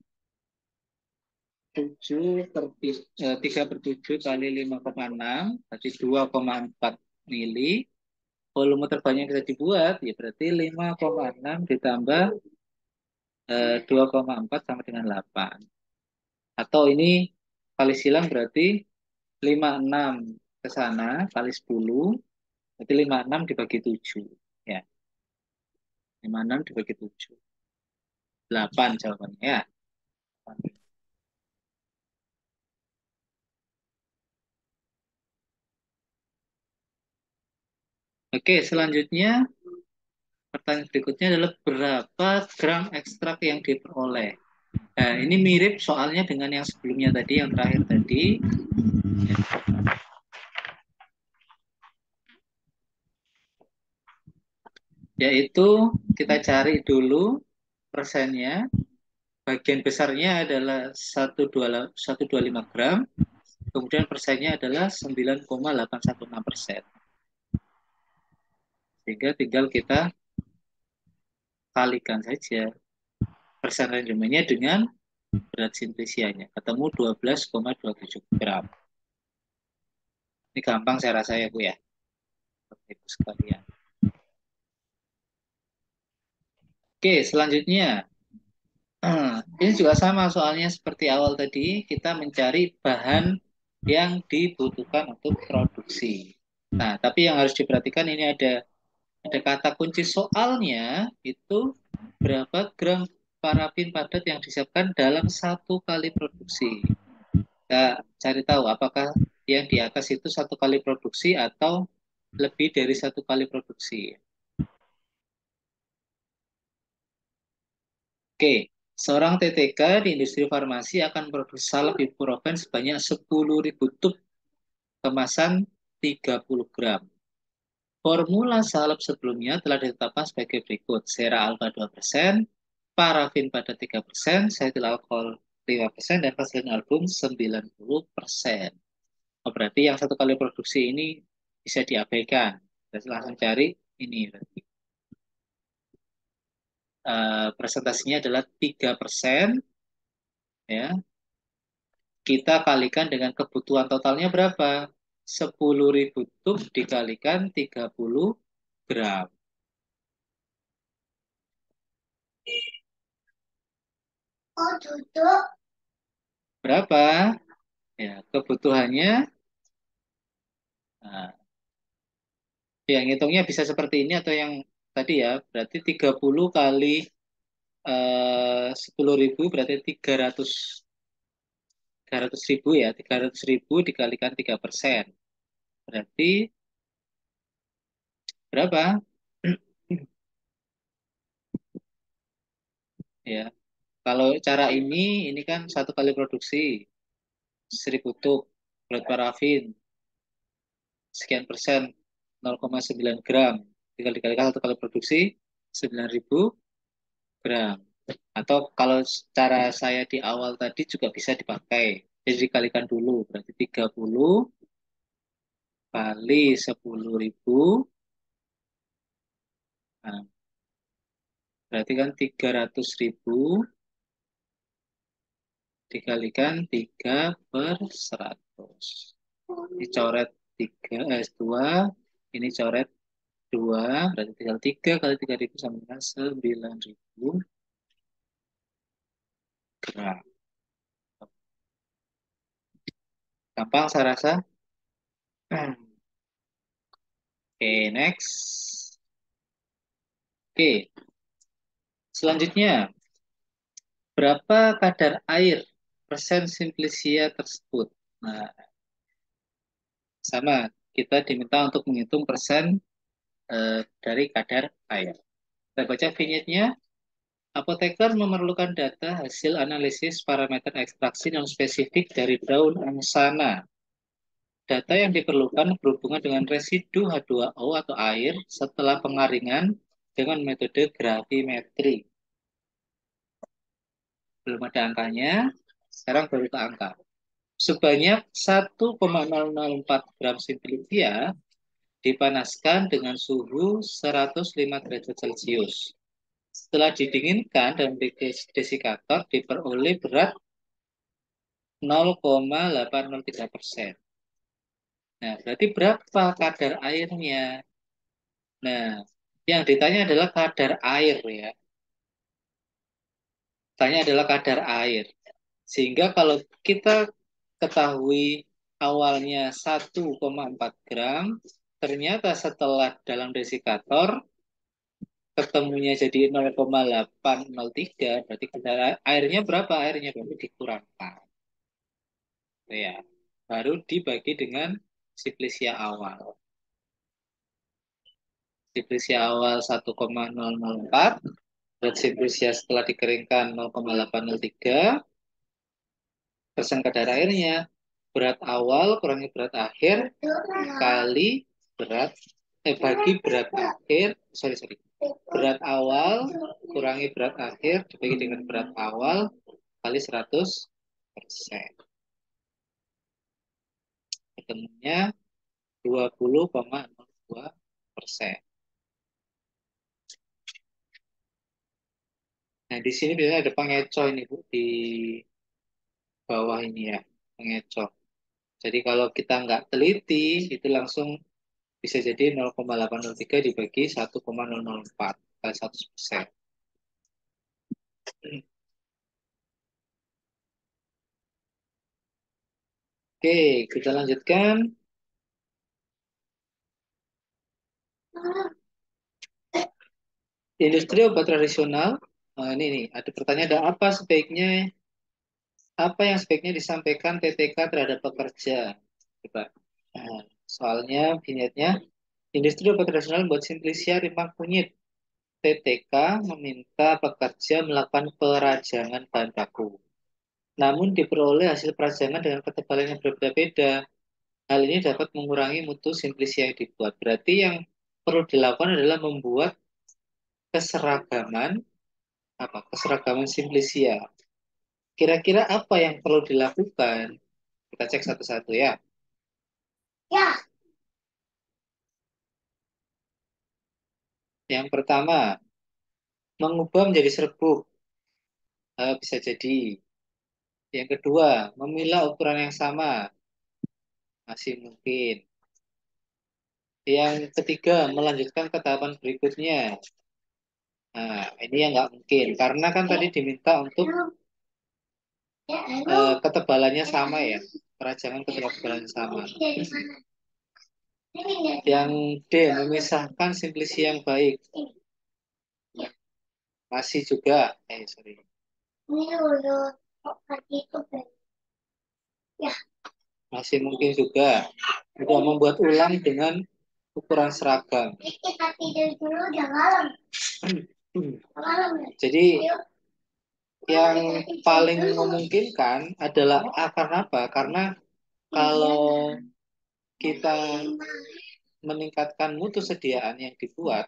3/7 kali 5,6, berarti 2,4 mili. Volume terbanyak yang bisa dibuat, ya berarti 5,6 ditambah 2,4 sama dengan 8. Atau ini kali silang berarti 56 ke sana kali 10, berarti 56 dibagi 7. Ya, 56 dibagi 7. 8 jawabannya ya. Oke, selanjutnya pertanyaan berikutnya adalah berapa gram ekstrak yang diperoleh. Nah, ini mirip soalnya dengan yang sebelumnya tadi, yang terakhir tadi. Yaitu kita cari dulu persennya. Bagian besarnya adalah 125 gram. Kemudian persennya adalah 9,816%. Sehingga tinggal kita kalikan saja persen rendemennya dengan berat sintesianya. Ketemu 12,27 gram. Ini gampang saya rasa ya Bu ya. Ibu sekalian. Oke, selanjutnya. Ini juga sama soalnya seperti awal tadi, kita mencari bahan yang dibutuhkan untuk produksi. Nah, tapi yang harus diperhatikan ini ada kata kunci soalnya itu berapa gram parafin padat yang disiapkan dalam 1 kali produksi. Kita cari tahu apakah yang di atas itu 1 kali produksi atau lebih dari 1 kali produksi. Oke, seorang TTK di industri farmasi akan produksi salep ibuprofen sebanyak 10.000 tub kemasan 30 gram. Formula salep sebelumnya telah ditetapkan sebagai berikut. Sera alfa 2%, parafin pada 3%, setil alkohol 5%, dan vaselin album 90%. Oh, berarti yang 1 kali produksi ini bisa diabaikan. Kita langsung cari ini. Presentasinya adalah 3%. Ya. Kita kalikan dengan kebutuhan totalnya berapa? 10.000 tub dikalikan 30 gram. Berapa? Ya, kebutuhannya. Nah, yang hitungnya bisa seperti ini atau yang tadi ya, berarti 30 kali 10.000 berarti 300.000 ya, 300.000 dikalikan 3%. Berarti berapa? Ya, kalau cara ini kan 1 kali produksi 1.000 tub berat parafin sekian persen 0,9 gram tinggal dikalikan 1 kali produksi 9.000 gram. Atau kalau cara saya di awal tadi juga bisa dipakai. Jadi dikalikan dulu berarti 30 kali 10.000. Nah, berarti kan 300.000 dikalikan 3/100. Ini coret 2, ini coret 2, berarti tinggal 3 kali 3.000 sama dengan 9.000 gram. Gampang saya rasa. Oke, next. Oke, selanjutnya. Berapa kadar air persen simplicia tersebut? Nah, sama. Kita diminta untuk menghitung persen dari kadar air. Kita baca vignetnya. Apoteker memerlukan data hasil analisis parameter ekstraksi non spesifik dari daun angsana. Data yang diperlukan berhubungan dengan residu H2O atau air setelah pengaringan dengan metode gravimetri. Belum ada angkanya, sekarang baru ke angka. Sebanyak 1,004 gram simplicia dipanaskan dengan suhu 105 derajat Celcius. Setelah didinginkan dalam desikator diperoleh berat 0,803%. Nah, berarti berapa kadar airnya? Nah, yang ditanya adalah kadar air ya. Tanya adalah kadar air. Sehingga kalau kita ketahui awalnya 1,4 gram, ternyata setelah dalam desikator ketemunya jadi 0,803, berarti kadar airnya berapa? Airnya berarti dikurangkan. Ya, baru dibagi dengan simplicia awal. Simplicia awal 1,004, berat simplicia setelah dikeringkan 0,803, persen kadar airnya, berat awal kurangi berat akhir kali berat bagi berat akhir, sorry, berat awal kurangi berat akhir dibagi dengan berat awal kali 100%. Ketemunya 20,02%. Nah, di sini biasanya ada pengecoh ini Bu, di bawah ini ya, pengecoh. Jadi kalau kita nggak teliti, itu langsung bisa jadi 0,803 dibagi 1,004 kali 100%. Oke, kita lanjutkan. Industri obat tradisional. Nah, ini nih, ada pertanyaan, ada apa yang sebaiknya disampaikan TTK terhadap pekerja? Coba. Nah, soalnya vignetnya Industri obat tradisional membuat Simplicia rimpang kunyit. TTK meminta pekerja melakukan perajangan bahan baku. Namun diperoleh hasil perajangan dengan ketebalan yang berbeda-beda. Hal ini dapat mengurangi mutu Simplicia yang dibuat. Berarti yang perlu dilakukan adalah membuat keseragaman keseragaman Simplicia. Kira-kira apa yang perlu dilakukan? Kita cek satu-satu ya. Yang pertama, mengubah menjadi serbuk. Bisa jadi. Yang kedua, memilah ukuran yang sama. Masih mungkin. Yang ketiga, melanjutkan ke tahapan berikutnya. Nah, ini yang nggak mungkin. Karena kan tadi diminta untuk ketebalannya sama ya. Perajangan ketebalannya sama. Yang D, memisahkan Simplicia yang baik. Masih juga. Sorry. Masih mungkin juga. Juga membuat ulang dengan ukuran seragam. Jadi yang paling memungkinkan adalah karena apa? Karena kalau kita meningkatkan mutu sediaan yang dibuat,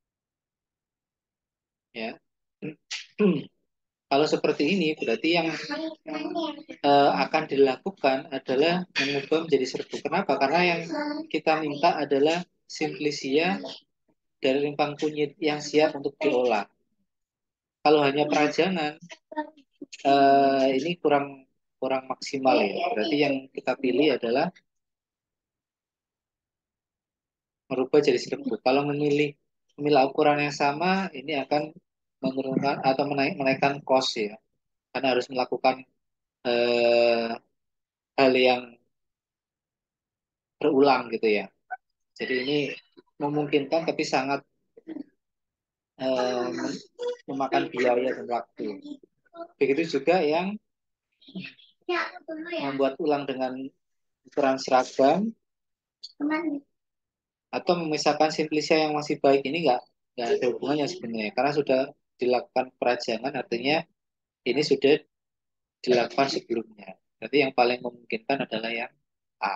ya, kalau seperti ini berarti yang akan dilakukan adalah mengubah menjadi serbuk. Kenapa? Karena yang kita minta adalah Simplicia dari rimpang kunyit yang siap untuk diolah. Kalau hanya perajangan, ini kurang maksimal ya. Berarti yang kita pilih adalah merubah jadi serbuk. Kalau memilah ukuran yang sama, ini akan menurunkan atau menaikkan cost ya. Karena harus melakukan hal yang berulang gitu ya. Jadi ini memungkinkan tapi sangat memakan biaya dan waktu. Begitu juga yang membuat ulang dengan ukuran seragam atau memisahkan Simplicia yang masih baik ini nggak ada hubungannya sebenarnya karena sudah dilakukan perajangan artinya ini sudah dilakukan sebelumnya. Jadi yang paling memungkinkan adalah yang A.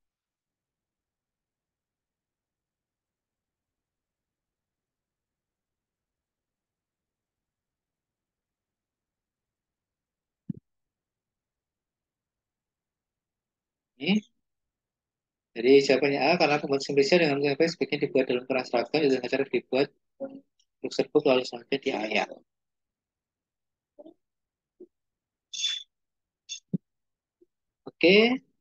Ini. Jadi jawabannya A karena pembuat Simplicia dengan menggunakan sebaiknya dibuat dalam ukuran seragam dengan cara dibuat untuk serbuk lalu selanjutnya diayak. Oke.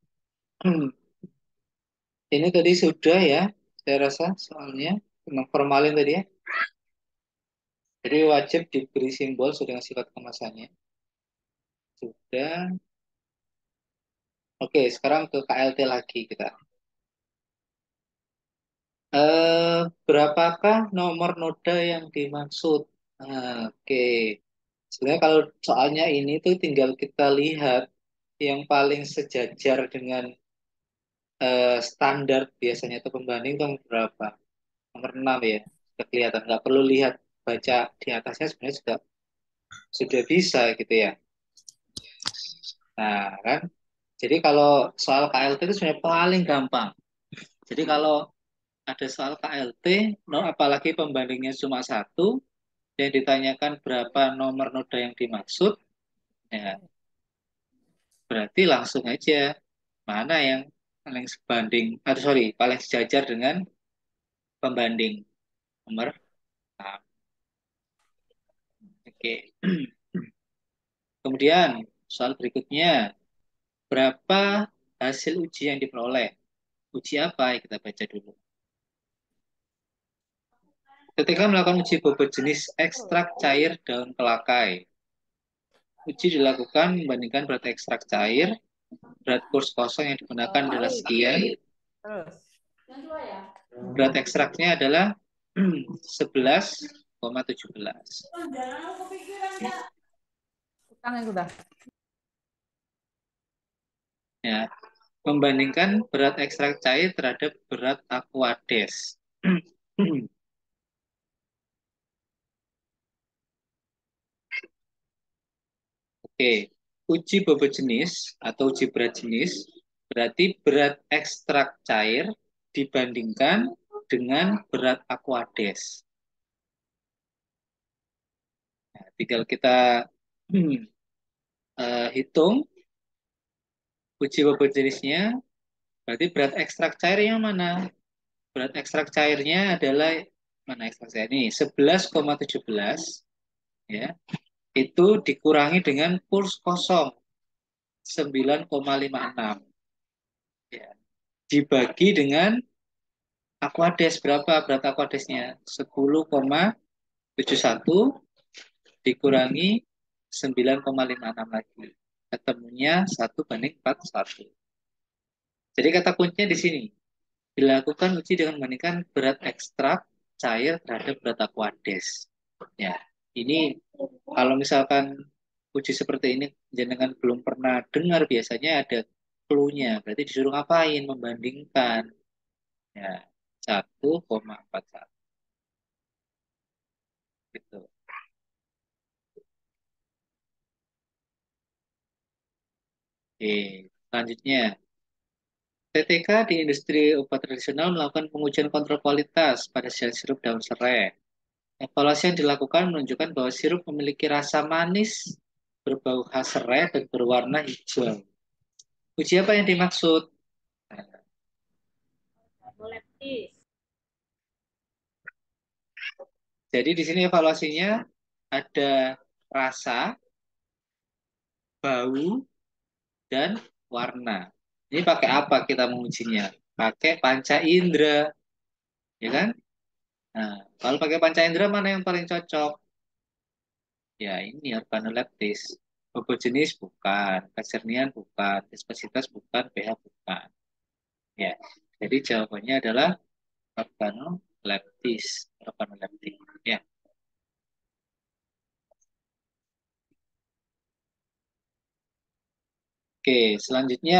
Ini tadi sudah ya, saya rasa soalnya memang formalin tadi ya. Jadi wajib diberi simbol sudah dengan sifat kemasannya. Sudah. Oke, sekarang ke KLT lagi kita. Berapakah nomor noda yang dimaksud? Oke. Sebenarnya kalau soalnya ini tuh tinggal kita lihat yang paling sejajar dengan standar biasanya itu pembanding itu berapa? Nomor 6 ya. Sudah kelihatan. Nggak perlu lihat baca di atasnya sebenarnya sudah bisa gitu ya. Nah, kan? Jadi kalau soal KLT itu sebenarnya paling gampang. Jadi kalau ada soal KLT, apalagi pembandingnya cuma satu, yang ditanyakan berapa nomor noda yang dimaksud, ya berarti langsung aja mana yang paling sebanding, atau sorry, paling sejajar dengan pembanding nomor 6. Oke. Kemudian soal berikutnya, berapa hasil uji yang diperoleh? Uji apa? Kita baca dulu. Ketika melakukan uji bobot jenis ekstrak cair daun pelakai, uji dilakukan membandingkan berat ekstrak cair, berat kurs kosong yang digunakan adalah sekian. Berat ekstraknya adalah 11,17. Ya, membandingkan berat ekstrak cair terhadap berat aquades. Oke, uji bobot jenis atau uji berat jenis berarti berat ekstrak cair dibandingkan dengan berat aquades. Nah, tinggal kita hitung uji bobot jenisnya, berarti berat ekstrak cairnya mana? Berat ekstrak cairnya adalah mana ekstrak cair ini 11,17 ya. Itu dikurangi dengan kurs kosong 9,56 ya. Dibagi dengan aquades berapa berat aquadesnya? 10,71 dikurangi 9,56 lagi. Ketemunya 1:41. Jadi kata kuncinya di sini. Dilakukan uji dengan membandingkan berat ekstrak cair terhadap berat aquades. Ya, ini kalau misalkan uji seperti ini jenengan belum pernah dengar, biasanya ada clue-nya. Berarti disuruh ngapain? Membandingkan. Ya, 1,41. Gitu. Oke, selanjutnya. TTK di industri obat tradisional melakukan pengujian kontrol kualitas pada sel sirup daun serai. Evaluasi yang dilakukan menunjukkan bahwa sirup memiliki rasa manis, berbau khas serai, dan berwarna hijau. Uji apa yang dimaksud? Leptis. Jadi di sini evaluasinya ada rasa, bau, dan warna. Ini pakai apa kita mengujinya? Pakai panca indera, ya kan? Nah, kalau pakai panca indera mana yang paling cocok? Ya ini organoleptis. Bobot jenis bukan, kejernihan bukan, viskositas bukan, pH bukan. Ya, jadi jawabannya adalah organoleptis, organoleptik. Ya, oke. Selanjutnya,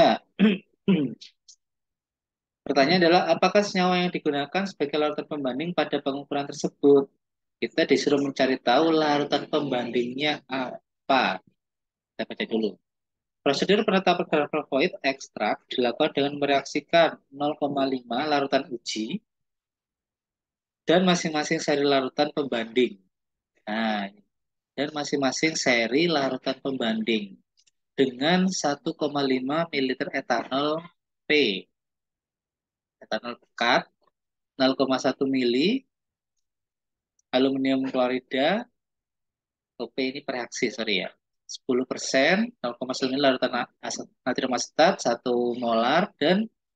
pertanyaan adalah apakah senyawa yang digunakan sebagai larutan pembanding pada pengukuran tersebut? Kita disuruh mencari tahu larutan pembandingnya apa. Kita baca dulu. Prosedur penetapan kadar flavonoid ekstrak dilakukan dengan mereaksikan 0,5 larutan uji dan masing-masing seri larutan pembanding. Nah, dan masing-masing seri larutan pembanding dengan 1,5 ml etanol P. Etanol pekat 0,1 mili aluminium klorida OP ini pereaksi, sorry ya. 10%, 0,1 mili larutan natrium asetat 1 molar dan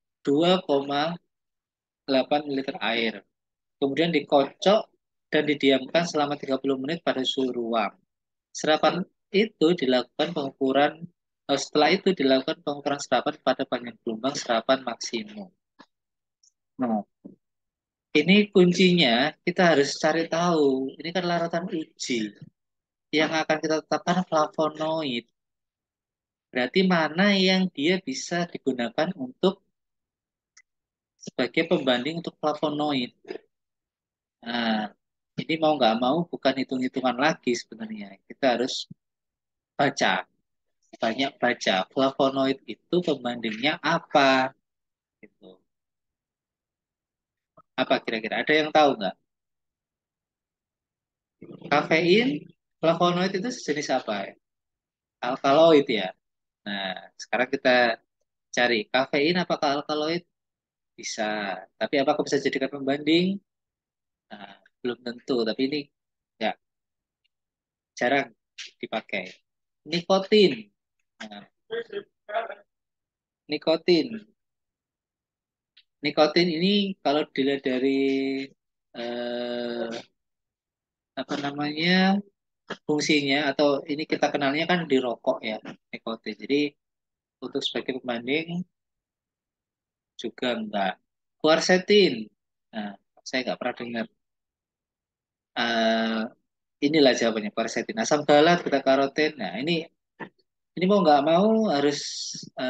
2,8 ml air. Kemudian dikocok dan didiamkan selama 30 menit pada suhu ruang. Serapan itu dilakukan pengukuran setelah itu dilakukan pengukuran serapan pada panjang gelombang serapan maksimum. Nah, ini kuncinya kita harus cari tahu. Ini kan larutan uji yang akan kita tetapkan flavonoid. Berarti mana yang dia bisa digunakan untuk sebagai pembanding untuk flavonoid. Nah, ini mau nggak mau bukan hitung-hitungan lagi sebenarnya. Kita harus baca, banyak baca. Flavonoid itu pembandingnya apa? Gitu. Apa kira-kira? Ada yang tahu nggak? Kafein, flavonoid itu sejenis apa ya? Alkaloid ya. Nah, sekarang kita cari kafein apakah alkaloid? Bisa. Tapi apakah bisa dijadikan pembanding? Nah, belum tentu. Tapi ini ya jarang dipakai. Nikotin. Nah, nikotin. Nikotin ini kalau dilihat dari eh, apa namanya fungsinya atau ini kita kenalnya kan di rokok ya nikotin. Jadi untuk sebagai pembanding juga enggak. Quercetin. Nah, saya nggak pernah dengar. Eh, inilah jawabannya quercetin. Asam galat, beta karoten. Nah, ini mau nggak mau harus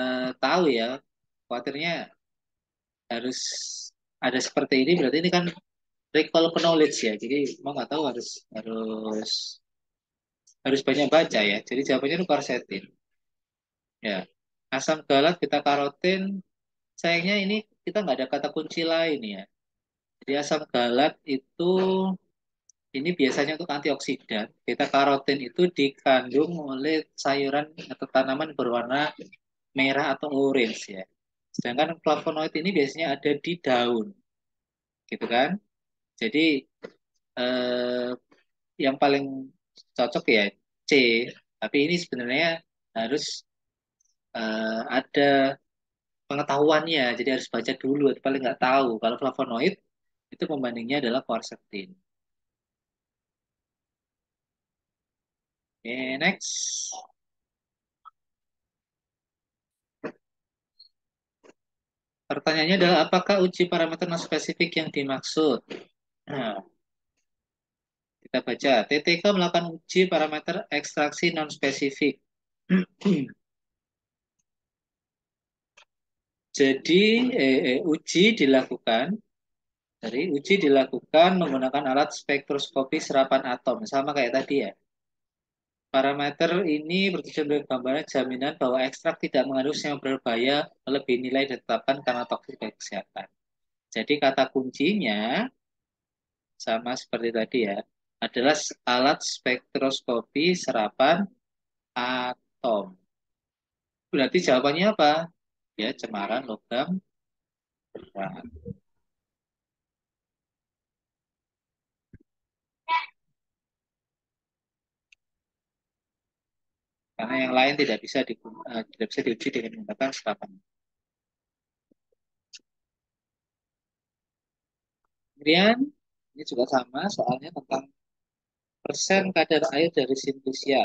tahu ya. Khawatirnya harus ada seperti ini. Berarti ini kan recall knowledge ya. Jadi mau nggak tahu harus harus banyak baca ya. Jadi jawabannya itu quercetin. Ya. Asam galat, beta karotin. Sayangnya ini kita nggak ada kata kunci lain ya. Jadi asam galat itu ini biasanya untuk antioksidan. Beta karotin itu dikandung oleh sayuran atau tanaman berwarna merah atau orange ya. Sedangkan flavonoid ini biasanya ada di daun, gitu kan? Jadi eh, yang paling cocok ya C. Tapi ini sebenarnya harus ada pengetahuannya, jadi harus baca dulu atau paling nggak tahu. Kalau flavonoid itu pembandingnya adalah quercetin. Oke, next. Pertanyaannya adalah apakah uji parameter non spesifik yang dimaksud? Nah, kita baca. TTK melakukan uji parameter ekstraksi non spesifik. Jadi uji dilakukan menggunakan alat spektroskopi serapan atom, sama kayak tadi ya. Parameter ini bertujuan memberi gambaran jaminan bahwa ekstrak tidak mengandung yang berbahaya melebihi nilai ditetapkan karena toksik bagi kesehatan. Jadi kata kuncinya sama seperti tadi ya, adalah alat spektroskopi serapan atom. Berarti jawabannya apa? Ya, cemaran logam berat. Karena yang lain tidak bisa diuji dengan menggunakan serapan. Kemudian ini juga sama soalnya tentang persen kadar air dari simplisia.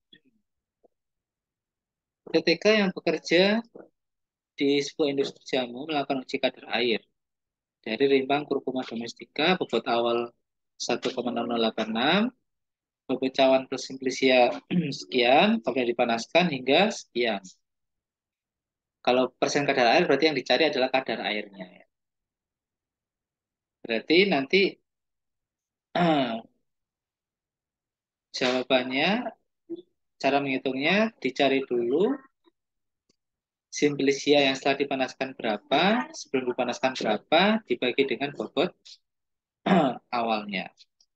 Ketika yang bekerja di sebuah industri jamu melakukan uji kadar air dari rimbang kurkuma domestika bobot awal 1,0086, bobot cawan plus simplisia sekian, kemudian dipanaskan hingga sekian. Kalau persen kadar air berarti yang dicari adalah kadar airnya. Berarti nanti jawabannya, cara menghitungnya dicari dulu simplisia yang setelah dipanaskan berapa, sebelum dipanaskan berapa, dibagi dengan bobot awalnya.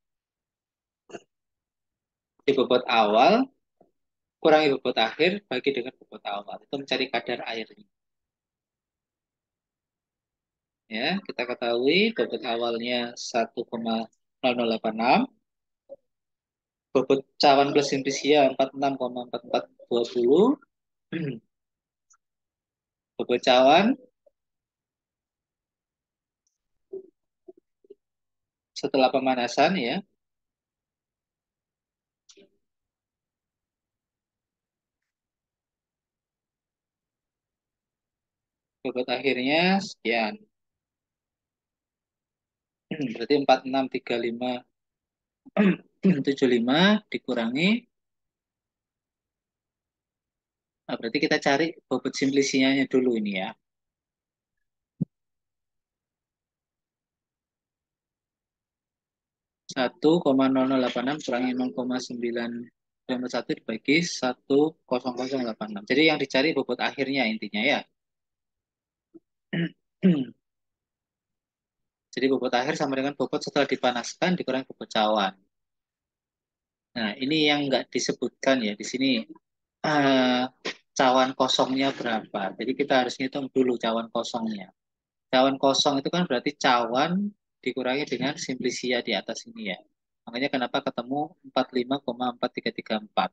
Di bobot awal, kurangi bobot akhir, bagi dengan bobot awal. Itu mencari kadar airnya. Ya, kita ketahui bobot awalnya 1,0086, bobot cawan plus simplisia 46,4420, bobot cawan setelah pemanasan ya, bobot akhirnya sekian. Berarti 463575 dikurangi. Nah, berarti kita cari bobot simplisianya dulu ini ya. 1,0086 kurangi 0,991 dibagi 1,0086. Jadi yang dicari bobot akhirnya intinya ya. Jadi bobot akhir sama dengan bobot setelah dipanaskan dikurangi bobot cawan. Nah, ini yang nggak disebutkan ya di sini. Cawan kosongnya berapa? Jadi kita harus hitung dulu cawan kosongnya. Cawan kosong itu kan berarti cawan dikurangi dengan simplisia di atas ini ya. Makanya kenapa ketemu 45,4334.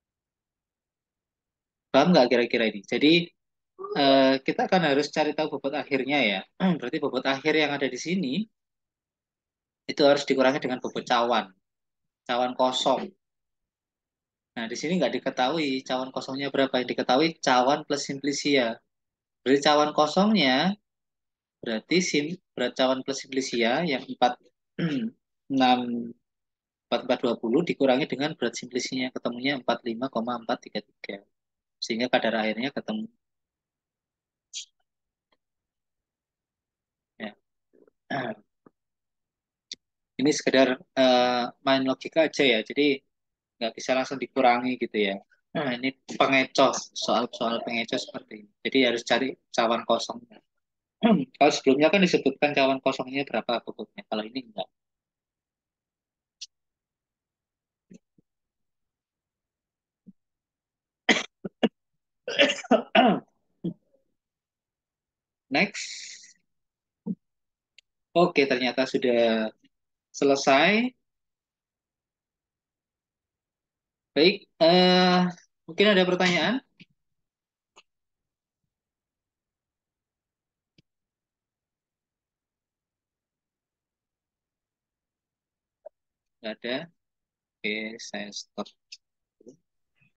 Paham nggak kira-kira ini? Jadi kita akan harus cari tahu bobot akhirnya ya. Berarti bobot akhir yang ada di sini itu harus dikurangi dengan bobot cawan. Cawan kosong. Nah, di sini nggak diketahui cawan kosongnya berapa. Yang diketahui cawan plus simplisia. Berarti cawan kosongnya berarti berat cawan plus simplisia yang 4420 dikurangi dengan berat simplisinya ketemunya 45,433. Sehingga kadar airnya ketemu. Ya. Ini sekedar main logika aja ya, jadi nggak bisa langsung dikurangi gitu ya. Nah, ini pengecoh, soal-soal pengecoh seperti ini. Jadi harus cari cawan kosong. Kalau sebelumnya kan disebutkan cawan kosongnya berapa pokoknya. Kalau ini enggak. Next. Oke, ternyata sudah selesai. Baik, mungkin ada pertanyaan? Nggak ada. Oke, saya stop.